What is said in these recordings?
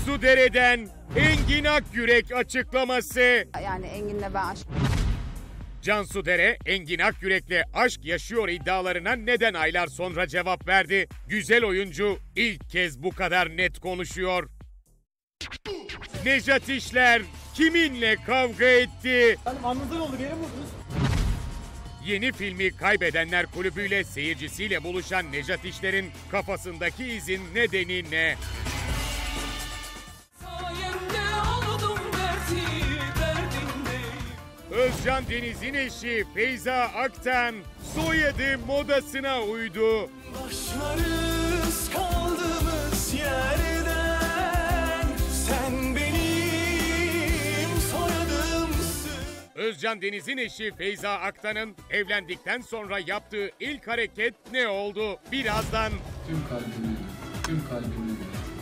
Cansu Dere'den Engin Akyürek açıklaması. Yani Engin'le ben aşk... Cansu Dere, Engin Akyürek'le aşk yaşıyor iddialarına neden aylar sonra cevap verdi? Güzel oyuncu ilk kez bu kadar net konuşuyor. Nejat İşler kiminle kavga etti? Anladın oldu, beni vurdunuz. Yeni filmi Kaybedenler Kulübü ile seyircisiyle buluşan Nejat İşler'in kafasındaki izin nedeni ne? Özcan Deniz'in eşi Feyza Aktan soyadı modasına uydu. Başlarız kaldığımız yerden, sen benim soyadımsın. Özcan Deniz'in eşi Feyza Aktan'ın evlendikten sonra yaptığı ilk hareket ne oldu? Birazdan Tüm kalbimle.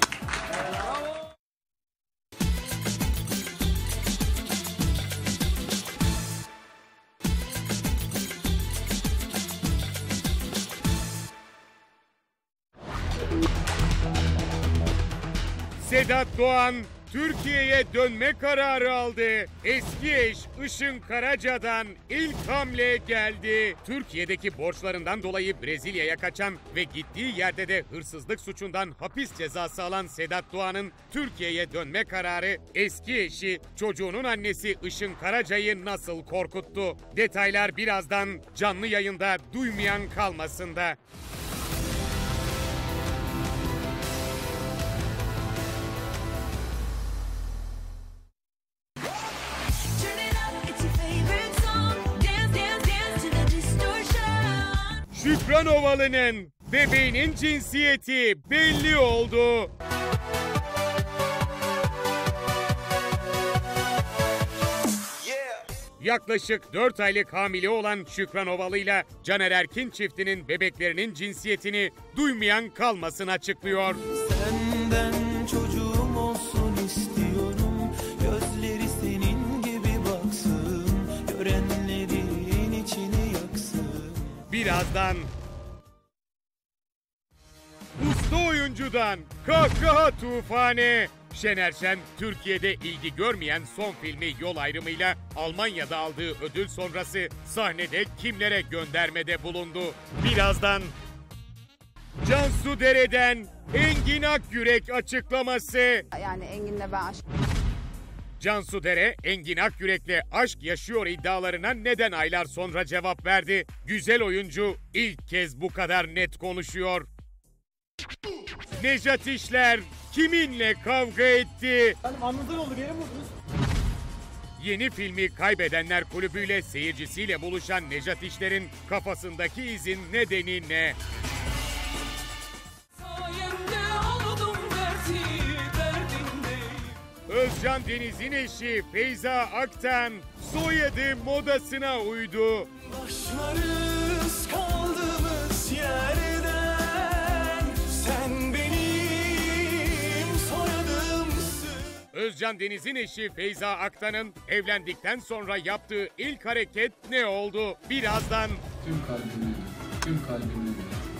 Sedat Doğan Türkiye'ye dönme kararı aldı. Eski eş Işın Karaca'dan ilk hamle geldi. Türkiye'deki borçlarından dolayı Brezilya'ya kaçan ve gittiği yerde de hırsızlık suçundan hapis cezası alan Sedat Doğan'ın Türkiye'ye dönme kararı eski eşi, çocuğunun annesi Işın Karaca'yı nasıl korkuttu? Detaylar birazdan canlı yayında duymayan kalmasında. Şükran Ovalı'nın bebeğinin cinsiyeti belli oldu. Yaklaşık 4 aylık hamile olan Şükran Ovalı ile Caner Erkin çiftinin bebeklerinin cinsiyetini duymayan kalmasın açıklıyor. Senden çocuğum olsun istiyorum, gözleri senin gibi baksın, görenlerin içini yaksın. Birazdan usta oyuncudan kahkaha tufanı. Şener Şen, Türkiye'de ilgi görmeyen son filmi Yol Ayrımı'yla Almanya'da aldığı ödül sonrası sahnede kimlere göndermede bulundu? Birazdan Cansu Dere'den Engin Akyürek açıklaması. Yani Engin'le ben aşk... Cansu Dere, Engin Akyürek'le aşk yaşıyor iddialarına neden aylar sonra cevap verdi? Güzel oyuncu ilk kez bu kadar net konuşuyor. Nejat İşler kiminle kavga etti? Anladın oldu, beni vurdunuz. Yeni filmi Kaybedenler Kulübü ile seyircisiyle buluşan Nejat İşler'in kafasındaki izin nedeni ne? Özcan Deniz'in eşi Feyza Aktan soyadı modasına uydu. Başlarız kaldığımız yerden, sen benim soyadımsın. Özcan Deniz'in eşi Feyza Aktan'ın evlendikten sonra yaptığı ilk hareket ne oldu? Birazdan Tüm kalbimle.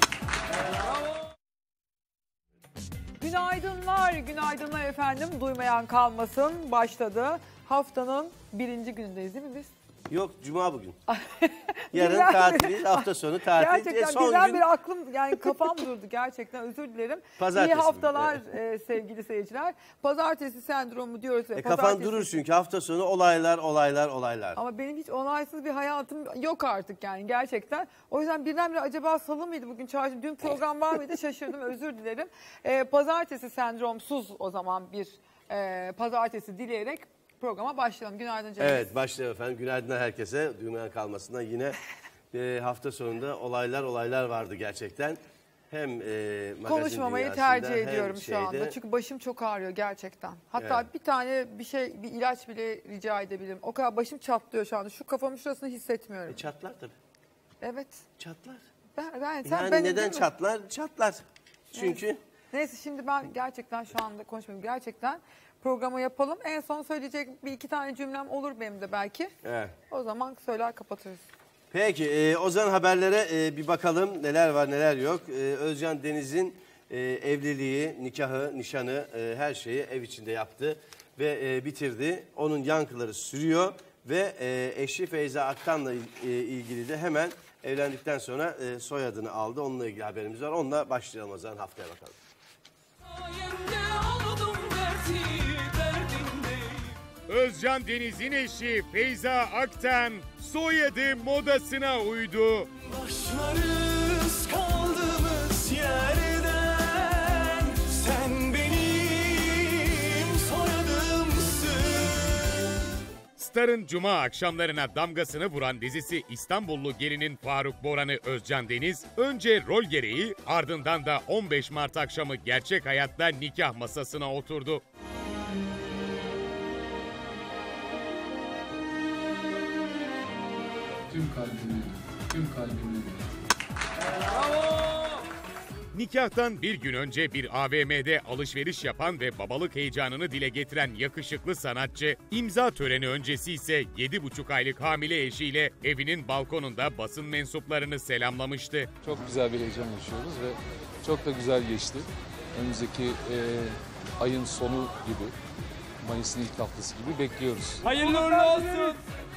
Günaydınlar efendim. Duymayan kalmasın. Başladı. Haftanın birinci günündeyiz değil mi biz? Yok, Cuma bugün. Yarın tatil, hafta sonu tatil. Gerçekten son birden gün... bir aklım, yani kafam durdu gerçekten, özür dilerim. Pazartesi İyi haftalar evet. Sevgili seyirciler. Pazartesi sendromu diyoruz. Ve Kafan durur çünkü hafta sonu olaylar. Ama benim hiç olaysız bir hayatım yok artık yani gerçekten. O yüzden birdenbire acaba salı mıydı bugün, çarşı, dün program var mıydı şaşırdım, özür dilerim. Pazartesi sendromsuz o zaman bir pazartesi dileyerek programa başlayalım. Günaydın canım. Evet, başlayalım efendim. Günaydınlar herkese. Duymayan kalmasından yine hafta sonunda olaylar vardı gerçekten. Hem magazin konuşmamayı tercih ediyorum şu anda. Çünkü başım çok ağrıyor gerçekten. Hatta evet, bir tane bir ilaç bile rica edebilirim. O kadar başım çatlıyor şu anda. Şu kafamın şurasını hissetmiyorum. Çatlar tabii. Evet. Çatlar. Ben neden çatlar? Çatlar. Çünkü... Evet. Neyse şimdi ben gerçekten şu anda konuşmayayım. Gerçekten programı yapalım. En son söyleyecek bir iki tane cümlem olur benim de belki. Evet. O zaman söyler kapatırız. Peki o zaman haberlere bir bakalım neler var neler yok. Özcan Deniz'in evliliği, nikahı, nişanı, her şeyi ev içinde yaptı ve bitirdi. Onun yankıları sürüyor ve eşi Feyza Aktan'la ilgili de hemen evlendikten sonra soyadını aldı. Onunla ilgili haberimiz var. Onunla başlayalım o zaman, haftaya bakalım. Özcan Deniz'in eşi Feyza Aktan soyadı modasına uydu. Başlarız kaldığımız yerden, sen benim soyadımsın. Star'ın cuma akşamlarına damgasını vuran dizisi İstanbullu Gelin'in Faruk Boran'ı Özcan Deniz, önce rol gereği ardından da 15 Mart akşamı gerçek hayatta nikah masasına oturdu. Tüm kalbimle, tüm kalbimle. Nikahtan bir gün önce bir AVM'de alışveriş yapan ve babalık heyecanını dile getiren yakışıklı sanatçı, imza töreni öncesi ise 7,5 aylık hamile eşiyle evinin balkonunda basın mensuplarını selamlamıştı. Çok güzel bir heyecan yaşıyoruz ve çok da güzel geçti. Önümüzdeki ayın sonu gibi, Mayıs'ın ilk haftası gibi bekliyoruz. Hayırlı uğurlu olsun.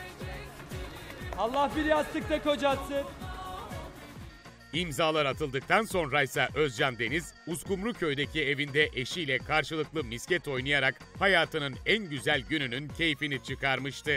Allah bir yastıkta kocatsın. İmzalar atıldıktan sonraysa Özcan Deniz, Uskumruköy'deki evinde eşiyle karşılıklı misket oynayarak hayatının en güzel gününün keyfini çıkarmıştı.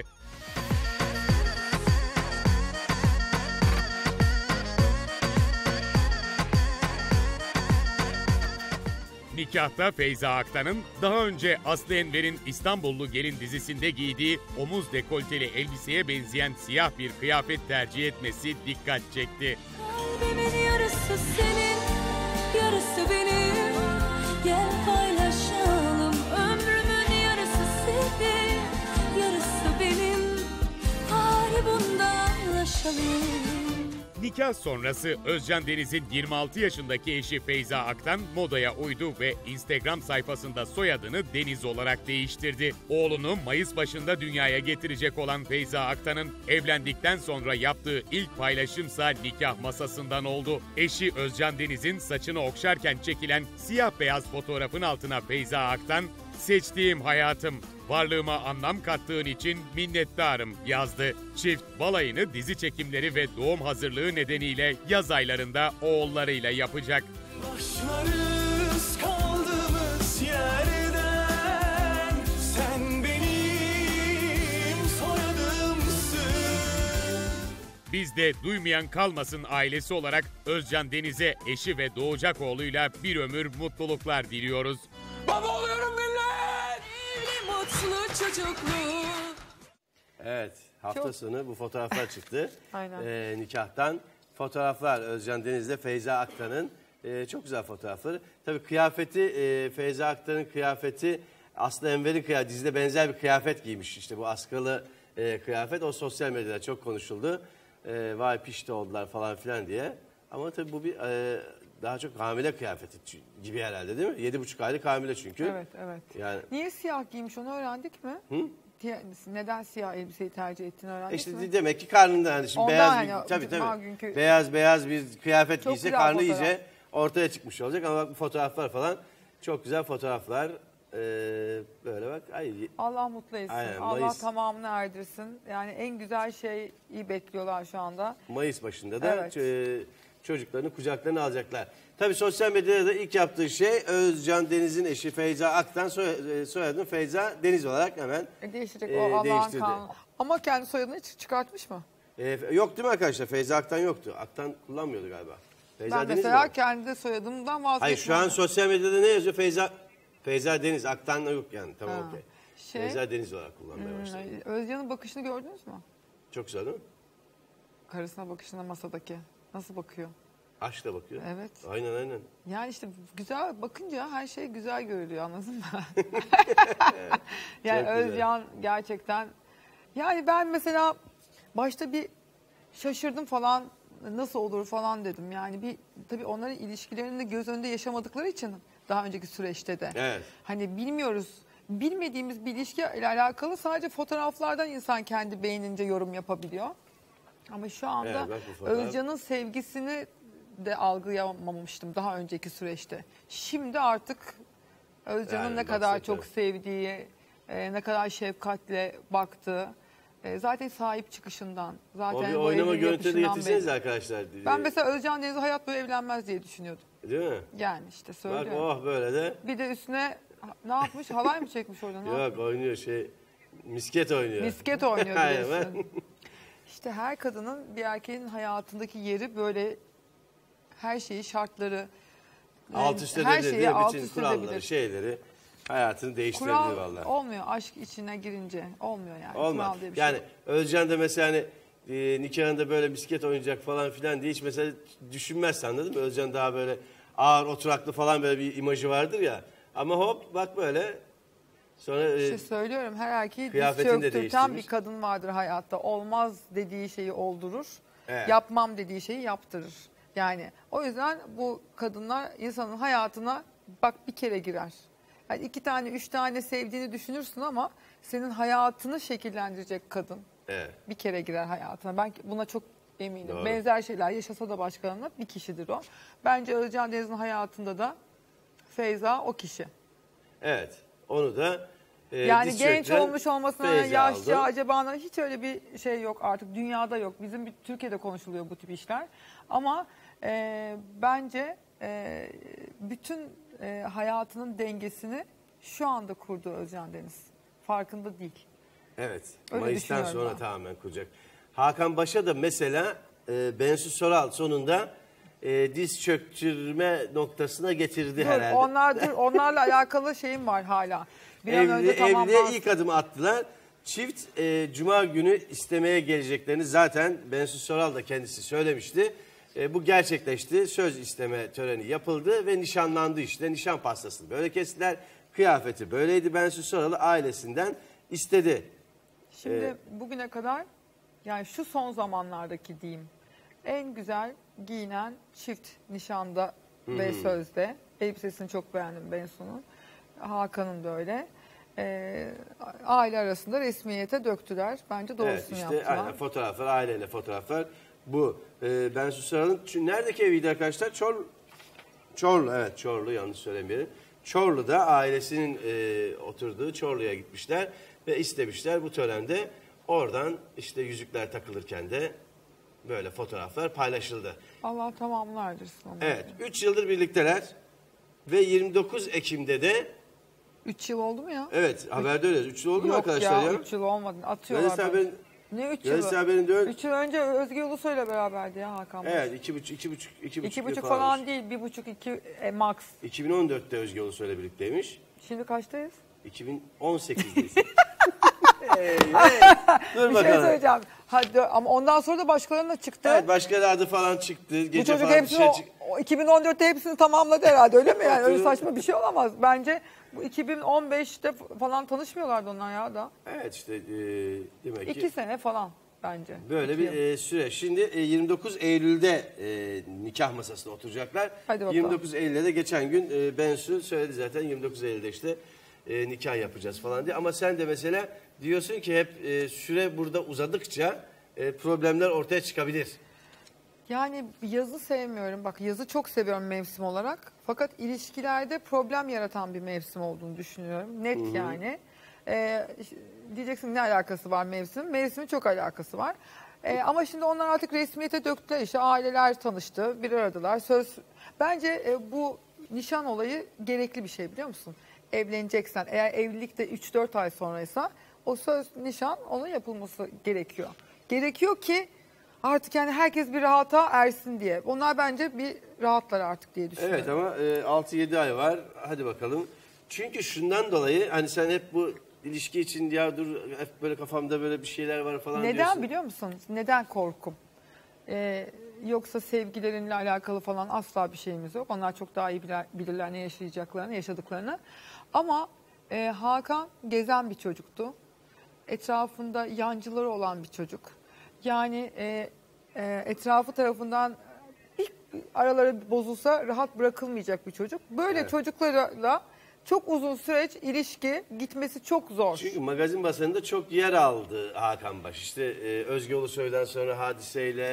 Nikahta Feyza Aktan'ın daha önce Aslı Enver'in İstanbullu Gelin dizisinde giydiği omuz dekolteli elbiseye benzeyen siyah bir kıyafet tercih etmesi dikkat çekti. Kalbimin yarısı senin, yarısı benim. Gel paylaşalım, ömrümün yarısı senin, yarısı benim. Bari bundan anlaşalım. Nikah sonrası Özcan Deniz'in 26 yaşındaki eşi Feyza Aktan modaya uydu ve Instagram sayfasında soyadını Deniz olarak değiştirdi. Oğlunu Mayıs başında dünyaya getirecek olan Feyza Aktan'ın evlendikten sonra yaptığı ilk paylaşımsa nikah masasından oldu. Eşi Özcan Deniz'in saçını okşarken çekilen siyah beyaz fotoğrafın altına Feyza Aktan, "Seçtiğim hayatım, varlığıma anlam kattığın için minnettarım" yazdı. Çift balayını dizi çekimleri ve doğum hazırlığı nedeniyle yaz aylarında oğullarıyla yapacak. Başlarız kaldığımız yerden, sen benim soyadımsın. Biz de Duymayan Kalmasın ailesi olarak Özcan Deniz'e eşi ve doğacak oğluyla bir ömür mutluluklar diliyoruz. Baba oluyorum millet. Evli mutlu çocuklu. Evet, hafta Çok- sonu bu fotoğraflar çıktı. Aynen. Nikahtan fotoğraflar Özcan Deniz'le Feyza Aktan'ın çok güzel fotoğrafları. Tabii kıyafeti, Feyza Aktan'ın kıyafeti Aslı Enver'in kıyafeti, dizide benzer bir kıyafet giymiş. İşte bu askılı kıyafet, o sosyal medyada çok konuşuldu. Vay pişti oldular falan filan diye. Ama tabii bu bir daha çok hamile kıyafeti gibi herhalde, değil mi? 7,5 aylık hamile çünkü. Evet, evet. Yani Niye siyah giymiş onu öğrendik mi? Neden siyah elbiseyi tercih ettiğini öğrendik İşte mi? demek ki karnında hani şimdi Ondan beyaz hani bir, tabii cuma tabii. günkü- Beyaz bir kıyafet Çok giyse güzel karnı fotoğraf. iyice ortaya çıkmış olacak ama bak bu fotoğraflar falan çok güzel fotoğraflar. Böyle bak. Ay, Allah mutlu etsin. Aynen, Allah Mayıs. tamamını erdirsin. Yani en güzel şeyi bekliyorlar şu anda. Mayıs başında da Evet. çocuklarını kucaklarına alacaklar. Tabii sosyal medyada da ilk yaptığı şey Özcan Deniz'in eşi Feyza Aktan soyadını Feyza Deniz olarak hemen Değiştirecek o Allah'ın değiştirdi. kanunu. Ama kendi soyadını çıkartmış mı? Yok değil mi arkadaşlar? Feyza Aktan yoktu. Aktan kullanmıyordu galiba. Feyza Ben Deniz mi mesela var? kendi soyadımdan vazgeçmem. Hayır şu an sosyal medyada ne yazıyor? Feyza Deniz. Aktan yok yani. Tamam Ha. okey. Şey- Feyza Deniz olarak kullanmaya başladı. Özcan'ın bakışını gördünüz mü? Çok güzel değil mi? Karısına bakışına masadaki. Nasıl bakıyor? Aşkla bakıyor. Evet. Aynen. Yani işte güzel bakınca her şey güzel görülüyor, anladın mı? Yani çok güzel. Özcan gerçekten, yani ben mesela başta bir şaşırdım falan, nasıl olur falan dedim. Yani tabii onların ilişkilerini de göz önünde yaşamadıkları için daha önceki süreçte de. Evet. Hani bilmiyoruz. Bilmediğimiz bir ilişki ile alakalı sadece fotoğraflardan insan kendi beynince yorum yapabiliyor. Ama şu anda Evet, bak bu fotoğraf. Özcan'ın sevgisini de algılayamamıştım daha önceki süreçte. Şimdi artık Özcan'ın Yani ne kadar bahsediyorum. çok sevdiği, ne kadar şefkatle baktığı, zaten sahip çıkışından, O zaten bir bu oynama evlilik görüntüleri yapışından getirseniz belli. arkadaşlar. Ben mesela Özcan Deniz'le hayat boyu evlenmez diye düşünüyordum. Değil mi? Yani işte Bak söylüyorum. oh böyle de. Bir de üstüne ne yapmış? Halay mı çekmiş orada? Ne Yok yapmış? oynuyor misket oynuyor. Misket oynuyor Aynen. diyorsun. İşte her kadının bir erkeğin hayatındaki yeri böyle her şeyi, şartları, Alt üst her edebilir, şeyi değil mi? alt Bütün üst kuralları, edebilir. şeyleri hayatını değiştirebilir Kural vallahi. olmuyor aşk içine girince. Olmuyor yani. Olmaz. Kural diye bir Yani şey yok. Özcan da mesela hani nikahında böyle misket oynayacak falan filan diye hiç mesela düşünmezsin, anladın mı? Özcan daha böyle ağır oturaklı falan böyle bir imajı vardır ya. Ama hop bak böyle sonra İşte söylüyorum, her erkeği diz kıyafetini de çöktürten değiştirmiş. bir kadın vardır hayatta. Olmaz dediği şeyi oldurur. Evet. Yapmam dediği şeyi yaptırır. Yani o yüzden bu kadınlar insanın hayatına bak bir kere girer. Yani 2 tane 3 tane sevdiğini düşünürsün ama senin hayatını şekillendirecek kadın evet. bir kere girer hayatına. Ben buna çok eminim. Doğru. Benzer şeyler yaşasa da başkalarına bir kişidir o. Bence Özcan Deniz'in hayatında da Feyza o kişi. Evet. Onu da Yani diz genç çöktüren olmuş olmasına, Feyza yaşça, aldı. acaba hiç öyle bir şey yok artık. Dünyada yok. Bizim Türkiye'de konuşuluyor bu tip işler. Ama bence bütün hayatının dengesini şu anda kurdu Özcan Deniz. Farkında değil. Evet. Öyle Mayıs'tan düşünüyorum sonra ben. tamamen kuracak. Hakan Baş'a da mesela Bensu Soral sonunda diz çöktürme noktasına getirdi Dur, herhalde. onlarla alakalı şeyim var hala. Bir an önce Evliliğe tamamlansın. ilk adım attılar. Çift Cuma günü istemeye geleceklerini zaten Bensu Soral da kendisi söylemişti. Bu gerçekleşti. Söz isteme töreni yapıldı ve nişanlandı işte. Nişan pastasını böyle kestiler. Kıyafeti böyleydi. Bensu Soral'ı ailesinden istedi. Şimdi bugüne kadar yani şu son zamanlardaki diyeyim en güzel giyinen çift nişanda ve sözde. Elbisesini çok beğendim Bensu'nun. Hakan'ın da öyle. Aile arasında resmiyete döktüler. Bence doğrusunu Evet işte yaptılar. aynen fotoğraflar, aileyle fotoğraflar. Bu Bensu Soral'ın neredeki eviydi arkadaşlar? Çorlu, evet Çorlu, yanlış söylemeyelim. Çorlu'da ailesinin oturduğu Çorlu'ya gitmişler ve istemişler bu törende. Oradan işte yüzükler takılırken de böyle fotoğraflar paylaşıldı. Allah tamamlardırsın onu. Evet 3 yıldır birlikteler ve 29 Ekim'de de 3 yıl oldu mu ya? evet haberde öyle 3 yıl oldu mu Yok arkadaşlar ya? 3 yıl olmadı. Atıyorlar. Gazetesi bence. haberin, Ne 3 gazetesi yılı? haberinde öyle. 3 yıl önce Özge Ulusoy'la beraberdi ya Hakan Bey. Evet 2,5 2,5 yıl falan değil, 1,5 2 max. 2014'te Özge Ulusoy'la birlikteymiş. Şimdi kaçtayız? 2018'deyiz. Dur Bir şey bakalım. söyleyeceğim. Hadi ama ondan sonra da başkalarına çıktı. Evet başka da adı falan çıktı. Bu Gece çocuk falan bir hepsini şey o 2014'te hepsini tamamladı herhalde öyle mi yani? Öyle Oturun. saçma bir şey olamaz. Bence bu 2015'te falan tanışmıyorlardı onlar ya da. Evet işte demek 2 ki sene falan bence. böyle 2 yıl. bir süre. Şimdi 29 Eylül'de nikah masasına oturacaklar. Hadi bakalım. 29 Eylül'de de geçen gün Bensu söyledi zaten 29 Eylül'de işte nikah yapacağız falan diye. Ama sen de mesela diyorsun ki hep süre burada uzadıkça problemler ortaya çıkabilir. Yani yazı sevmiyorum. Bak yazı çok seviyorum mevsim olarak. Fakat ilişkilerde problem yaratan bir mevsim olduğunu düşünüyorum. Net yani. Diyeceksin ne alakası var mevsim? Mevsimin çok alakası var. Ama şimdi onlar artık resmiyete döktüler işte. Aileler tanıştı, bir aradılar. Bence bu nişan olayı gerekli bir şey biliyor musun? Evleneceksen, eğer evlilik de 3-4 ay sonraysa o söz nişan onun yapılması gerekiyor. Gerekiyor ki artık yani herkes bir rahata ersin diye. Onlar bence bir rahatlar artık diye düşünüyorum. Evet ama 6-7 ay var. Hadi bakalım. Çünkü şundan dolayı hani sen hep bu ilişki için ya dur hep böyle kafamda böyle bir şeyler var falan Neden diyorsun. biliyor musun? Neden korkum? Yoksa sevgilerinle alakalı falan asla bir şeyimiz yok. Onlar çok daha iyi bilirler ne yaşayacaklarını, yaşadıklarını. Ama Hakan gezen bir çocuktu. Etrafında yancıları olan bir çocuk. Yani etrafı tarafından ilk araları bozulsa rahat bırakılmayacak bir çocuk. Böyle Evet. çocuklarla çok uzun süreç ilişki gitmesi çok zor. Çünkü magazin basınında çok yer aldı Hakan Baş. İşte Özge Ulusoy'dan sonra Hadise'yle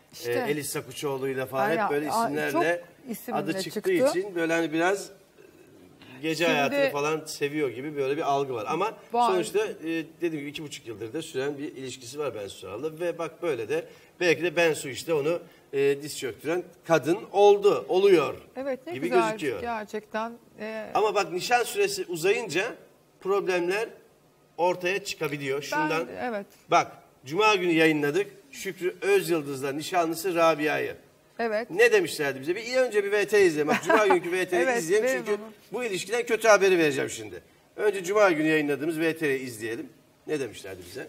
İşte. Elis Sakuçoğlu'yla falan Aynen. hep böyle isimlerle Çok isimle adı çıktığı çıktı. için böyle hani biraz gece Şimdi- hayatını falan seviyor gibi böyle bir algı var. Ama Var. sonuçta dediğim gibi 2,5 yıldır da süren bir ilişkisi var Bensu Aral'la. Ve bak böyle de belki de Bensu işte onu diz çöktüren kadın oluyor Evet, ne gibi güzel gözüküyor. gerçekten. Ama bak nişan süresi uzayınca problemler ortaya çıkabiliyor. Şundan evet. bak Cuma günü yayınladık. Şükrü Özyıldız'la nişanlısı Rabia'yı. Evet. Ne demişlerdi bize? Önce bir VT izleyelim. Bak Cuma günkü VT'yi Evet, izleyelim. verin Çünkü onu. bu ilişkiden kötü haberi vereceğim şimdi. Önce Cuma günü yayınladığımız VT'yi izleyelim. Ne demişlerdi bize?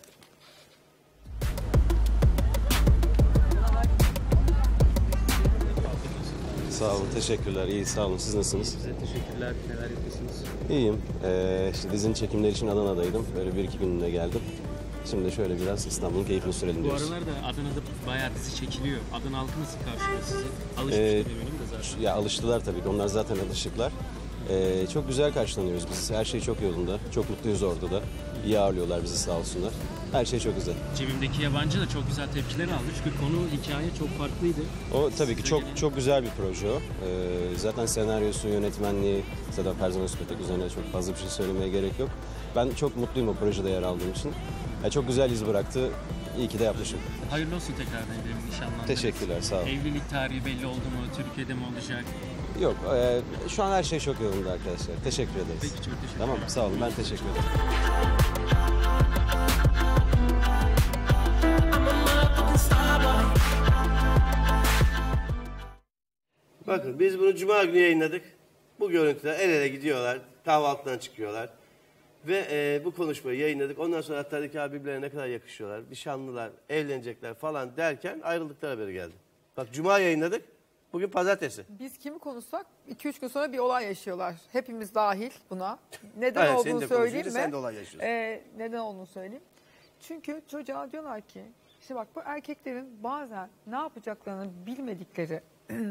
Sağ olun, teşekkürler. İyi, sağ olun. Siz nasılsınız? Size teşekkürler. Neler yapıyorsunuz? İyiyim. İşte dizinin çekimleri için Adana'daydım. Böyle 1-2 günlüğüne geldim. Şimdi şöyle biraz İstanbul'un keyfini sürelim Bu diyoruz. aralarda Adana'da bayağı dizi çekiliyor. Adana halkı nasıl karşılıyor sizi? Alışmışlar eminim de zaten. Ya alıştılar tabii ki. Onlar zaten alışıklar. Çok güzel karşılanıyoruz biz. Her şey çok yolunda. Çok mutluyuz orada da. İyi ağırlıyorlar bizi sağ olsunlar. Her şey çok güzel. Cebimdeki yabancı da çok güzel tepkiler aldı. Çünkü konu, hikaye çok farklıydı. O tabii ki çok güzel bir proje o. Zaten senaryosu, yönetmenliği, Sedat Perzan Özpetek üzerine çok fazla bir şey söylemeye gerek yok. Ben çok mutluyum o projede yer aldığım için. Çok güzel iz bıraktı. İyi ki de yapmışım. Hayırlı olsun tekrardan edelim nişanlandınız. Teşekkürler, sağ olun. Evlilik tarihi belli oldu mu? Türkiye'de mi olacak? Yok, şu an her şey çok yolunda arkadaşlar. Teşekkür ederiz. Peki, çok teşekkürler. Tamam, sağ olun. Ben teşekkür ederim. Bakın biz bunu Cuma günü yayınladık. Bu görüntüler el ele gidiyorlar. Kahvaltıdan çıkıyorlar. Ve bu konuşmayı yayınladık. Ondan sonra hatta dedik ki birbirlerine ne kadar yakışıyorlar. Nişanlılar, evlenecekler falan derken ayrıldıkları haberi geldi. Bak Cuma yayınladık. Bugün pazartesi. Biz kimi konuşsak 2-3 gün sonra bir olay yaşıyorlar. Hepimiz dahil buna. Neden Hayır, seni olduğunu de söyleyeyim konuşuyoruz, mi? sen de olay yaşıyorsun. Neden olduğunu söyleyeyim. Çünkü çocuğa diyorlar ki işte bak bu erkeklerin bazen ne yapacaklarını bilmedikleri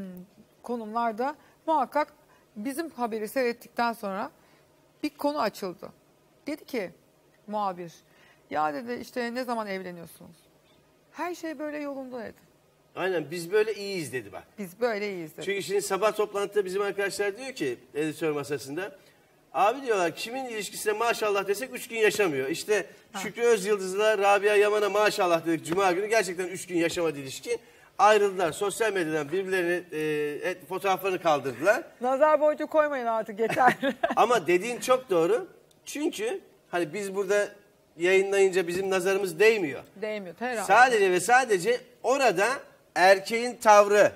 konumlarda muhakkak bizim haberi seyrettikten sonra bir konu açıldı. Dedi ki muhabir ya dedi işte ne zaman evleniyorsunuz? Her şey böyle yolunda dedi. Aynen biz böyle iyiyiz dedi bak. Biz böyle iyiyiz dedi. Çünkü şimdi sabah toplantıda bizim arkadaşlar diyor ki editör masasında abi diyorlar kimin ilişkisine maşallah desek 3 gün yaşamıyor. İşte Şükrü Özyıldız'la Rabia Yaman'a maşallah dedik Cuma günü gerçekten 3 gün yaşamadı ilişki. Ayrıldılar sosyal medyadan birbirlerini fotoğraflarını kaldırdılar. Nazar boncuğu koymayın artık yeter. Ama dediğin çok doğru. Çünkü hani biz burada yayınlayınca bizim nazarımız değmiyor. Değmiyor herhalde. Sadece ve sadece orada erkeğin tavrı,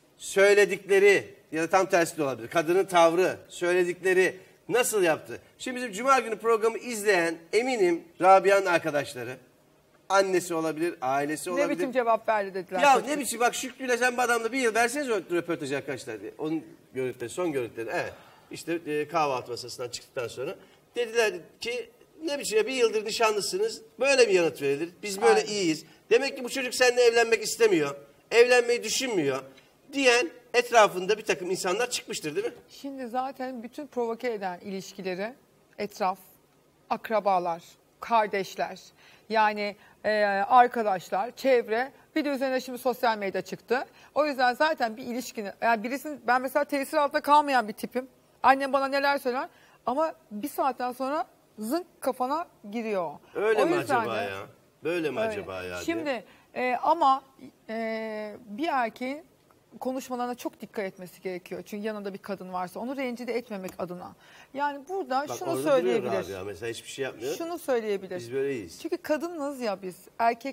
söyledikleri ya da tam tersi de olabilir. Kadının tavrı, söyledikleri nasıl yaptı? Şimdi bizim Cuma günü programı izleyen eminim Rabia'nın arkadaşları, annesi olabilir, ailesi olabilir. Ne biçim cevap verdi dediler. Ya ne biçim bak Şükrü'yle sen bu adamla bir yıl verseniz o röportajı arkadaşlar diye. Onun görüntüleri, son görüntüleri. Evet. İşte kahvaltı masasından çıktıktan sonra dediler ki ne biçim ya bir yıldır nişanlısınız. Böyle mi yanıt verilir? Biz böyle iyiyiz. Demek ki bu çocuk seninle evlenmek istemiyor. Evlenmeyi düşünmüyor diyen etrafında bir takım insanlar çıkmıştır değil mi? Şimdi zaten bütün provoke eden ilişkileri etraf, akrabalar, kardeşler, yani arkadaşlar, çevre, bir de üzerine şimdi sosyal medya çıktı. O yüzden zaten bir ilişkinin, yani birisinin, ben mesela tesir altında kalmayan bir tipim. Annem bana neler söyler ama bir saatten sonra zınk kafana giriyor. Öyle o mi yüzden acaba de, ya? Böyle mi öyle. acaba ya? Şimdi ama bir erkeğin konuşmalarına çok dikkat etmesi gerekiyor. Çünkü yanında bir kadın varsa onu rencide etmemek adına. Yani burada Bak şunu orada söyleyebilir. duruyor Rabia mesela hiçbir şey yapmıyor. Şunu söyleyebilir. Biz böyle iyiyiz. Çünkü kadınız ya biz.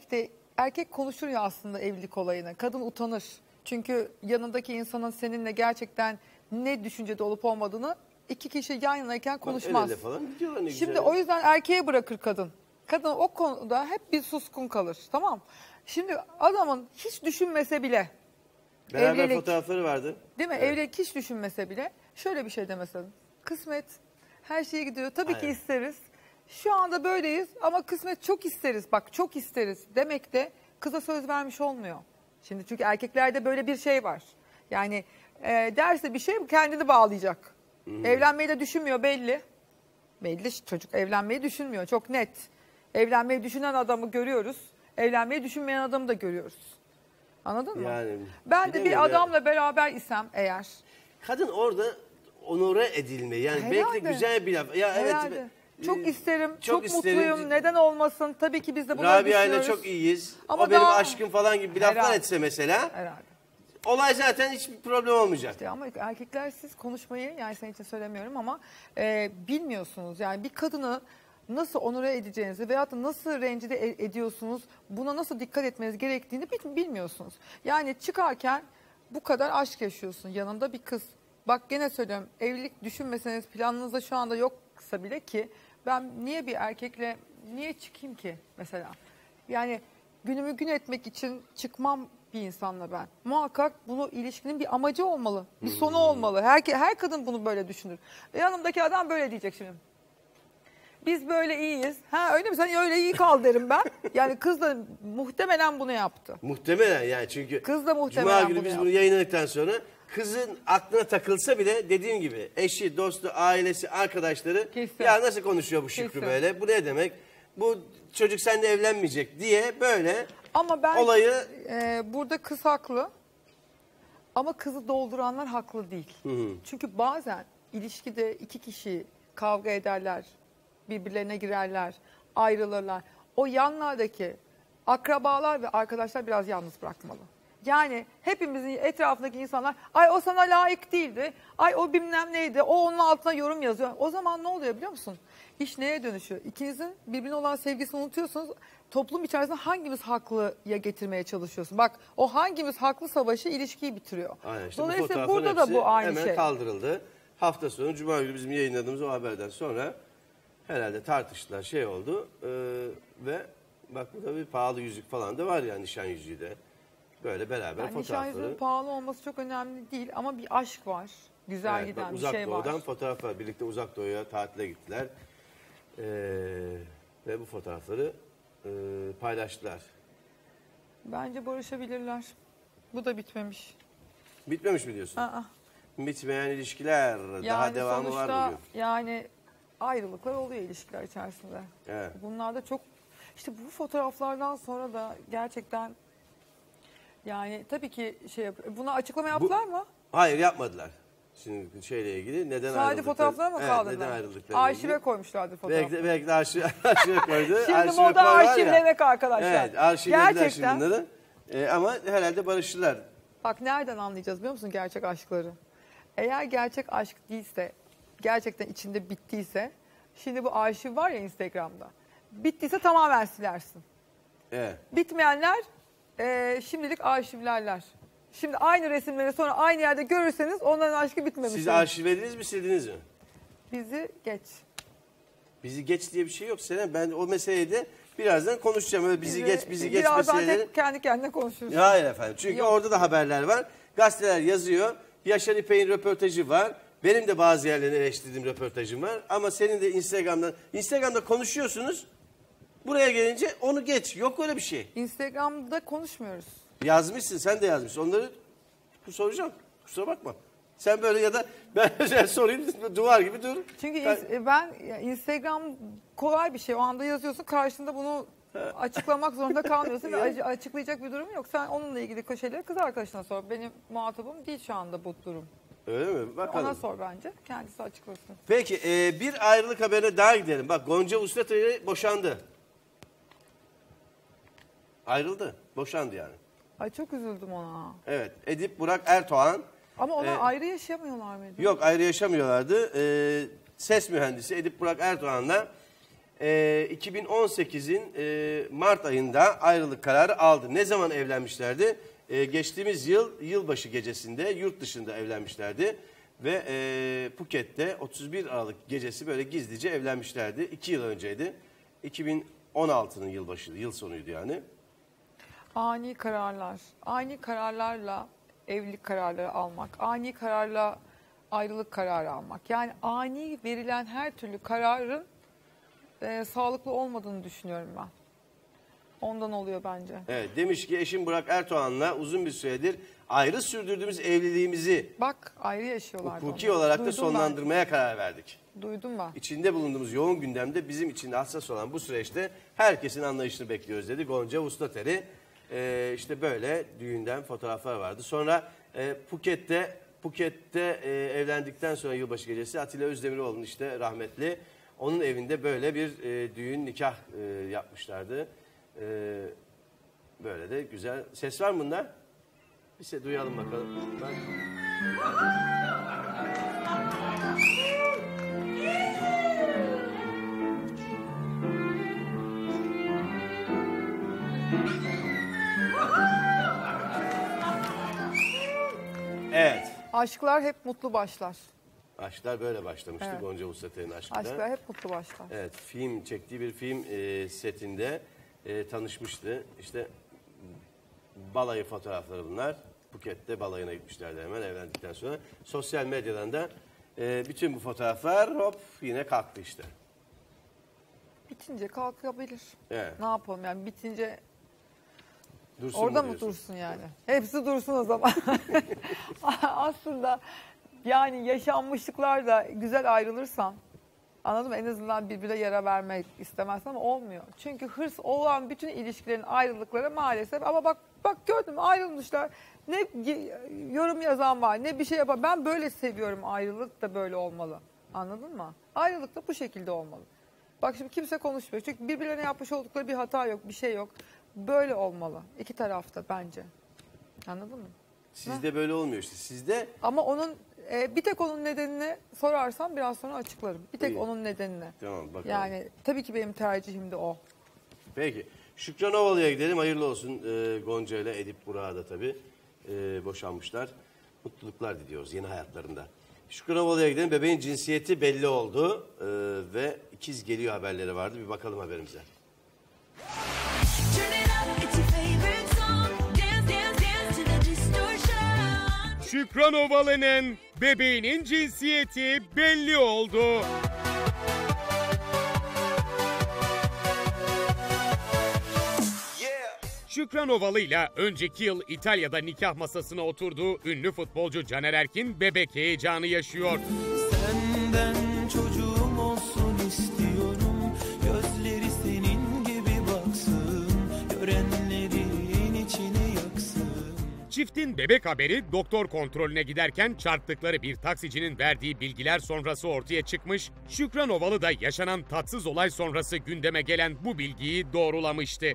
Erkek konuşur ya aslında evlilik olayını. Kadın utanır. Çünkü yanındaki insanın seninle gerçekten ne düşüncede olup olmadığını iki kişi yan yanayken konuşmaz. El ele falan gidiyorlar ne Şimdi güzel. o yüzden erkeğe bırakır kadın. Kadın o konuda hep bir suskun kalır. Tamam. Şimdi adamın hiç düşünmese bile Beraber evlilik, fotoğrafları vardı. değil mi? Evet. Evlilik hiç düşünmese bile şöyle bir şey demesin. Kısmet her şeye gidiyor. Tabii ki isteriz. Şu anda böyleyiz ama kısmet çok isteriz. Bak çok isteriz demek de kıza söz vermiş olmuyor. Şimdi çünkü erkeklerde böyle bir şey var. Yani derse bir şey kendini bağlayacak. Evlenmeyi de düşünmüyor belli. Belli çocuk evlenmeyi düşünmüyor. Çok net. Evlenmeyi düşünen adamı görüyoruz. Evlenmeyi düşünmeyen adamı da görüyoruz. Anladın mı? Yani, Ben de bilemiyorum bir adamla beraber isem eğer. Kadın orada onore edilme. Yani belki Herhalde. de güzel bir laf. Ya evet. Herhalde. Çok isterim, çok isterim. mutluyum. Neden olmasın? Tabii ki biz de bunları Rabia ile düşünüyoruz. çok iyiyiz. Ama o benim daha- aşkım falan gibi bir laflar Herhalde. etse mesela. Herhalde. Olay zaten hiçbir problem olmayacak. İşte ama erkekler siz konuşmayı, yani senin için söylemiyorum ama bilmiyorsunuz. Yani bir kadını nasıl onore edeceğinizi veyahut da nasıl rencide ediyorsunuz, buna nasıl dikkat etmeniz gerektiğini bilmiyorsunuz. Yani çıkarken bu kadar aşk yaşıyorsun, yanında bir kız. Bak gene söylüyorum, evlilik düşünmeseniz, planınızda şu anda yoksa bile, ki ben niye bir erkekle niye çıkayım ki mesela? Yani günümü gün etmek için çıkmam bir insanla ben. Muhakkak bunu, ilişkinin bir amacı olmalı. Bir sonu olmalı. Her kadın bunu böyle düşünür. Ve yanımdaki adam böyle diyecek şimdi. Biz böyle iyiyiz. Ha öyle mi? Sen öyle iyi kal derim ben. Yani kız da muhtemelen bunu yaptı. Muhtemelen yani, çünkü Kız da muhtemelen Cuma günü bunu biz yaptı. bunu yayınladıktan sonra kızın aklına takılsa bile dediğim gibi eşi, dostu, ailesi, arkadaşları Kesin. ya nasıl konuşuyor bu Şükrü Kesin. böyle? Bu ne demek? Bu çocuk seninle evlenmeyecek diye böyle Ama ben olayı burada kız haklı. Ama kızı dolduranlar haklı değil. Çünkü bazen ilişkide iki kişi kavga ederler, birbirlerine girerler, ayrılırlar. O yanlardaki akrabalar ve arkadaşlar biraz yalnız bırakmalı. Yani hepimizin etrafındaki insanlar, ay o sana layık değildi, ay o bilmem neydi, o onun altına yorum yazıyor. O zaman ne oluyor biliyor musun? İş neye dönüşüyor? İkinizin birbirine olan sevgisini unutuyorsunuz. Toplum içerisinde hangimiz haklıya getirmeye çalışıyorsun? Bak, o hangimiz haklı savaşı ilişkiyi bitiriyor. aynen işte bu Dolayısıyla fotoğrafın burada da hepsi bu aynı hemen şey. kaldırıldı. Hafta sonu Cuma günü bizim yayınladığımız o haberden sonra herhalde tartıştılar, şey oldu ve bak burada bir pahalı yüzük falan da var yani, nişan yüzüğü de. Böyle beraber Yani nişan fotoğrafları. yüzüğün pahalı olması çok önemli değil ama bir aşk var. Güzel Evet, giden bak, bir Uzak şey Doğu'dan var. fotoğraflar. Birlikte Uzak Doğu'ya tatile gittiler. Ve bu fotoğrafları paylaştılar. Bence barışabilirler. Bu da bitmemiş. Bitmemiş mi diyorsun? Aa. Bitmeyen ilişkiler. Daha Yani devamı var sonuçta bugün. yani ayrılıklar oluyor ilişkiler içerisinde. Evet. Bunlar da çok, işte bu fotoğraflardan sonra da gerçekten yani tabii ki şey yapıyor. Buna açıklama yaptılar mı? Hayır, yapmadılar. Şimdi şeyle ilgili neden Sadece ayrıldıkları. fotoğrafları mı Evet, kaldırdılar? neden ayrıldıklarıyla Arşive ilgili. koymuşlardı fotoğrafları. Belki de arşive koydu. Şimdi Arşive moda koy var ya. arşivlemek arkadaşlar. Evet, arşivlediler şimdi Gerçekten. bunları. Ama herhalde barıştılar. Bak nereden anlayacağız biliyor musun gerçek aşkları? Eğer gerçek aşk değilse, gerçekten içinde bittiyse, şimdi bu arşiv var ya Instagram'da. Bittiyse tamamen silersin. Evet. Bitmeyenler şimdilik arşivlerler. Şimdi aynı resimleri sonra aynı yerde görürseniz onların aşkı bitmemiş. Siz arşivlediniz mi, sildiniz mi? Bizi geç. Bizi geç diye bir şey yok Senem. Ben o meseleyi de birazdan konuşacağım. Öyle bizi geç birazdan meseleleri. tek kendi kendine konuşuruz. Hayır efendim. Çünkü Yok. orada da haberler var. Gazeteler yazıyor. Yaşar İpek'in röportajı var. Benim de bazı yerlerini eleştirdiğim röportajım var. Ama senin de Instagram'da konuşuyorsunuz. Buraya gelince onu geç. Yok öyle bir şey. Instagram'da konuşmuyoruz. Yazmışsın, sen de yazmışsın. Onları soracağım. Kusura bakma. Sen böyle ya da ben sorayım, duvar gibi dur. Çünkü ben Instagram kolay bir şey. O anda yazıyorsun, karşında bunu açıklamak zorunda kalmıyorsun ve açıklayacak bir durum yok. Sen onunla ilgili şeyleri kız arkadaşına sor. Benim muhatabım değil şu anda bu durum. Öyle mi? Bakalım. Ona sor bence. Kendisi açıklasın. Peki bir ayrılık haberine daha gidelim. Bak, Gonca Vuslatı'yı boşandı. Ayrıldı. Boşandı yani. Ay çok üzüldüm ona. Evet. Edip Burak Erdoğan. Ama onlar ayrı yaşayamıyorlar mıydı? Yok, ayrı yaşamıyorlardı. Ses mühendisi Edip Burak Erdoğan'la 2018'in Mart ayında ayrılık kararı aldı. Ne zaman evlenmişlerdi? Geçtiğimiz yılbaşı gecesinde yurt dışında evlenmişlerdi. Ve Phuket'te 31 Aralık gecesi böyle gizlice evlenmişlerdi. 2 yıl önceydi. 2016'nın yılbaşı, yıl sonuydu yani. Ani kararlar. Ani kararlarla evlilik kararları almak. Ani kararla ayrılık kararı almak. Yani ani verilen her türlü kararın sağlıklı olmadığını düşünüyorum ben. Ondan oluyor bence. Evet, demiş ki eşim Burak Erdoğan'la uzun bir süredir ayrı sürdürdüğümüz evliliğimizi Bak ayrı yaşıyorlar. hukuki olarak da Duydum sonlandırmaya karar verdik. Duydum ben. İçinde bulunduğumuz yoğun gündemde bizim için hassas olan bu süreçte herkesin anlayışını bekliyoruz dedi Gonca Vuslatı'yı. İşte böyle düğünden fotoğraflar vardı. Sonra Phuket'te evlendikten sonra yılbaşı gecesi Atilla Özdemiroğlu'nun işte rahmetli. Onun evinde böyle bir düğün nikah yapmışlardı. Böyle de güzel. Ses var mı bunda? Bir şey duyalım bakalım. Evet. Aşklar hep mutlu başlar. Aşklar böyle başlamıştı. Evet. Gonca Vuslater'in aşkı da. Aşklar hep mutlu başlar. Evet, çektiği bir film setinde tanışmıştı. İşte balayı fotoğrafları bunlar. Phuket'te balayına gitmişlerdi hemen evlendikten sonra. Sosyal medyadan da bütün bu fotoğraflar hop yine kalktı işte. Bitince kalkabilir. Evet. Ne yapalım yani bitince Dursun orada mu mı diyorsun? dursun yani? Hepsi dursun o zaman. Aslında yani yaşanmışlıklar da güzel ayrılırsan, anladın mı? En azından birbirine yara vermek istemezsin ama olmuyor. Çünkü hırs olan bütün ilişkilerin ayrılıkları maalesef, ama bak gördün mü ayrılmışlar. Ne yorum yazan var, ne bir şey yapan. Ben böyle seviyorum, ayrılık da böyle olmalı. Anladın mı? Ayrılık da bu şekilde olmalı. Bak şimdi kimse konuşmuyor. Çünkü birbirlerine yapmış oldukları bir hata yok, bir şey yok. Böyle olmalı. İki tarafta bence. Anladın mı? Sizde böyle olmuyor işte. Sizde ama onun bir tek onun nedenini sorarsan biraz sonra açıklarım. Bir tek İyi. onun nedenini. Tamam bakalım. Yani tabii ki benim tercihim de o. Peki. Şükran Ovalı'ya gidelim. Hayırlı olsun Gonca ile Edip Burak'a da tabii boşanmışlar. Mutluluklar diliyoruz yeni hayatlarında. Şükran Ovalı'ya gidelim. Bebeğin cinsiyeti belli oldu ve ikiz geliyor haberleri vardı. Bir bakalım haberimize. Şükran Ovalı'nın bebeğinin cinsiyeti belli oldu. Şükran Ovalı ile önceki yıl İtalya'da nikah masasına oturduğu ünlü futbolcu Caner Erkin bebek heyecanı yaşıyor. Senden çocuğum olsun istiyorum. Gözleri senin gibi baksın. Görenlerin içini yaksın. Çiftin bebek haberi doktor kontrolüne giderken çarptıkları bir taksicinin verdiği bilgiler sonrası ortaya çıkmış. Şükran Ovalı da yaşanan tatsız olay sonrası gündeme gelen bu bilgiyi doğrulamıştı.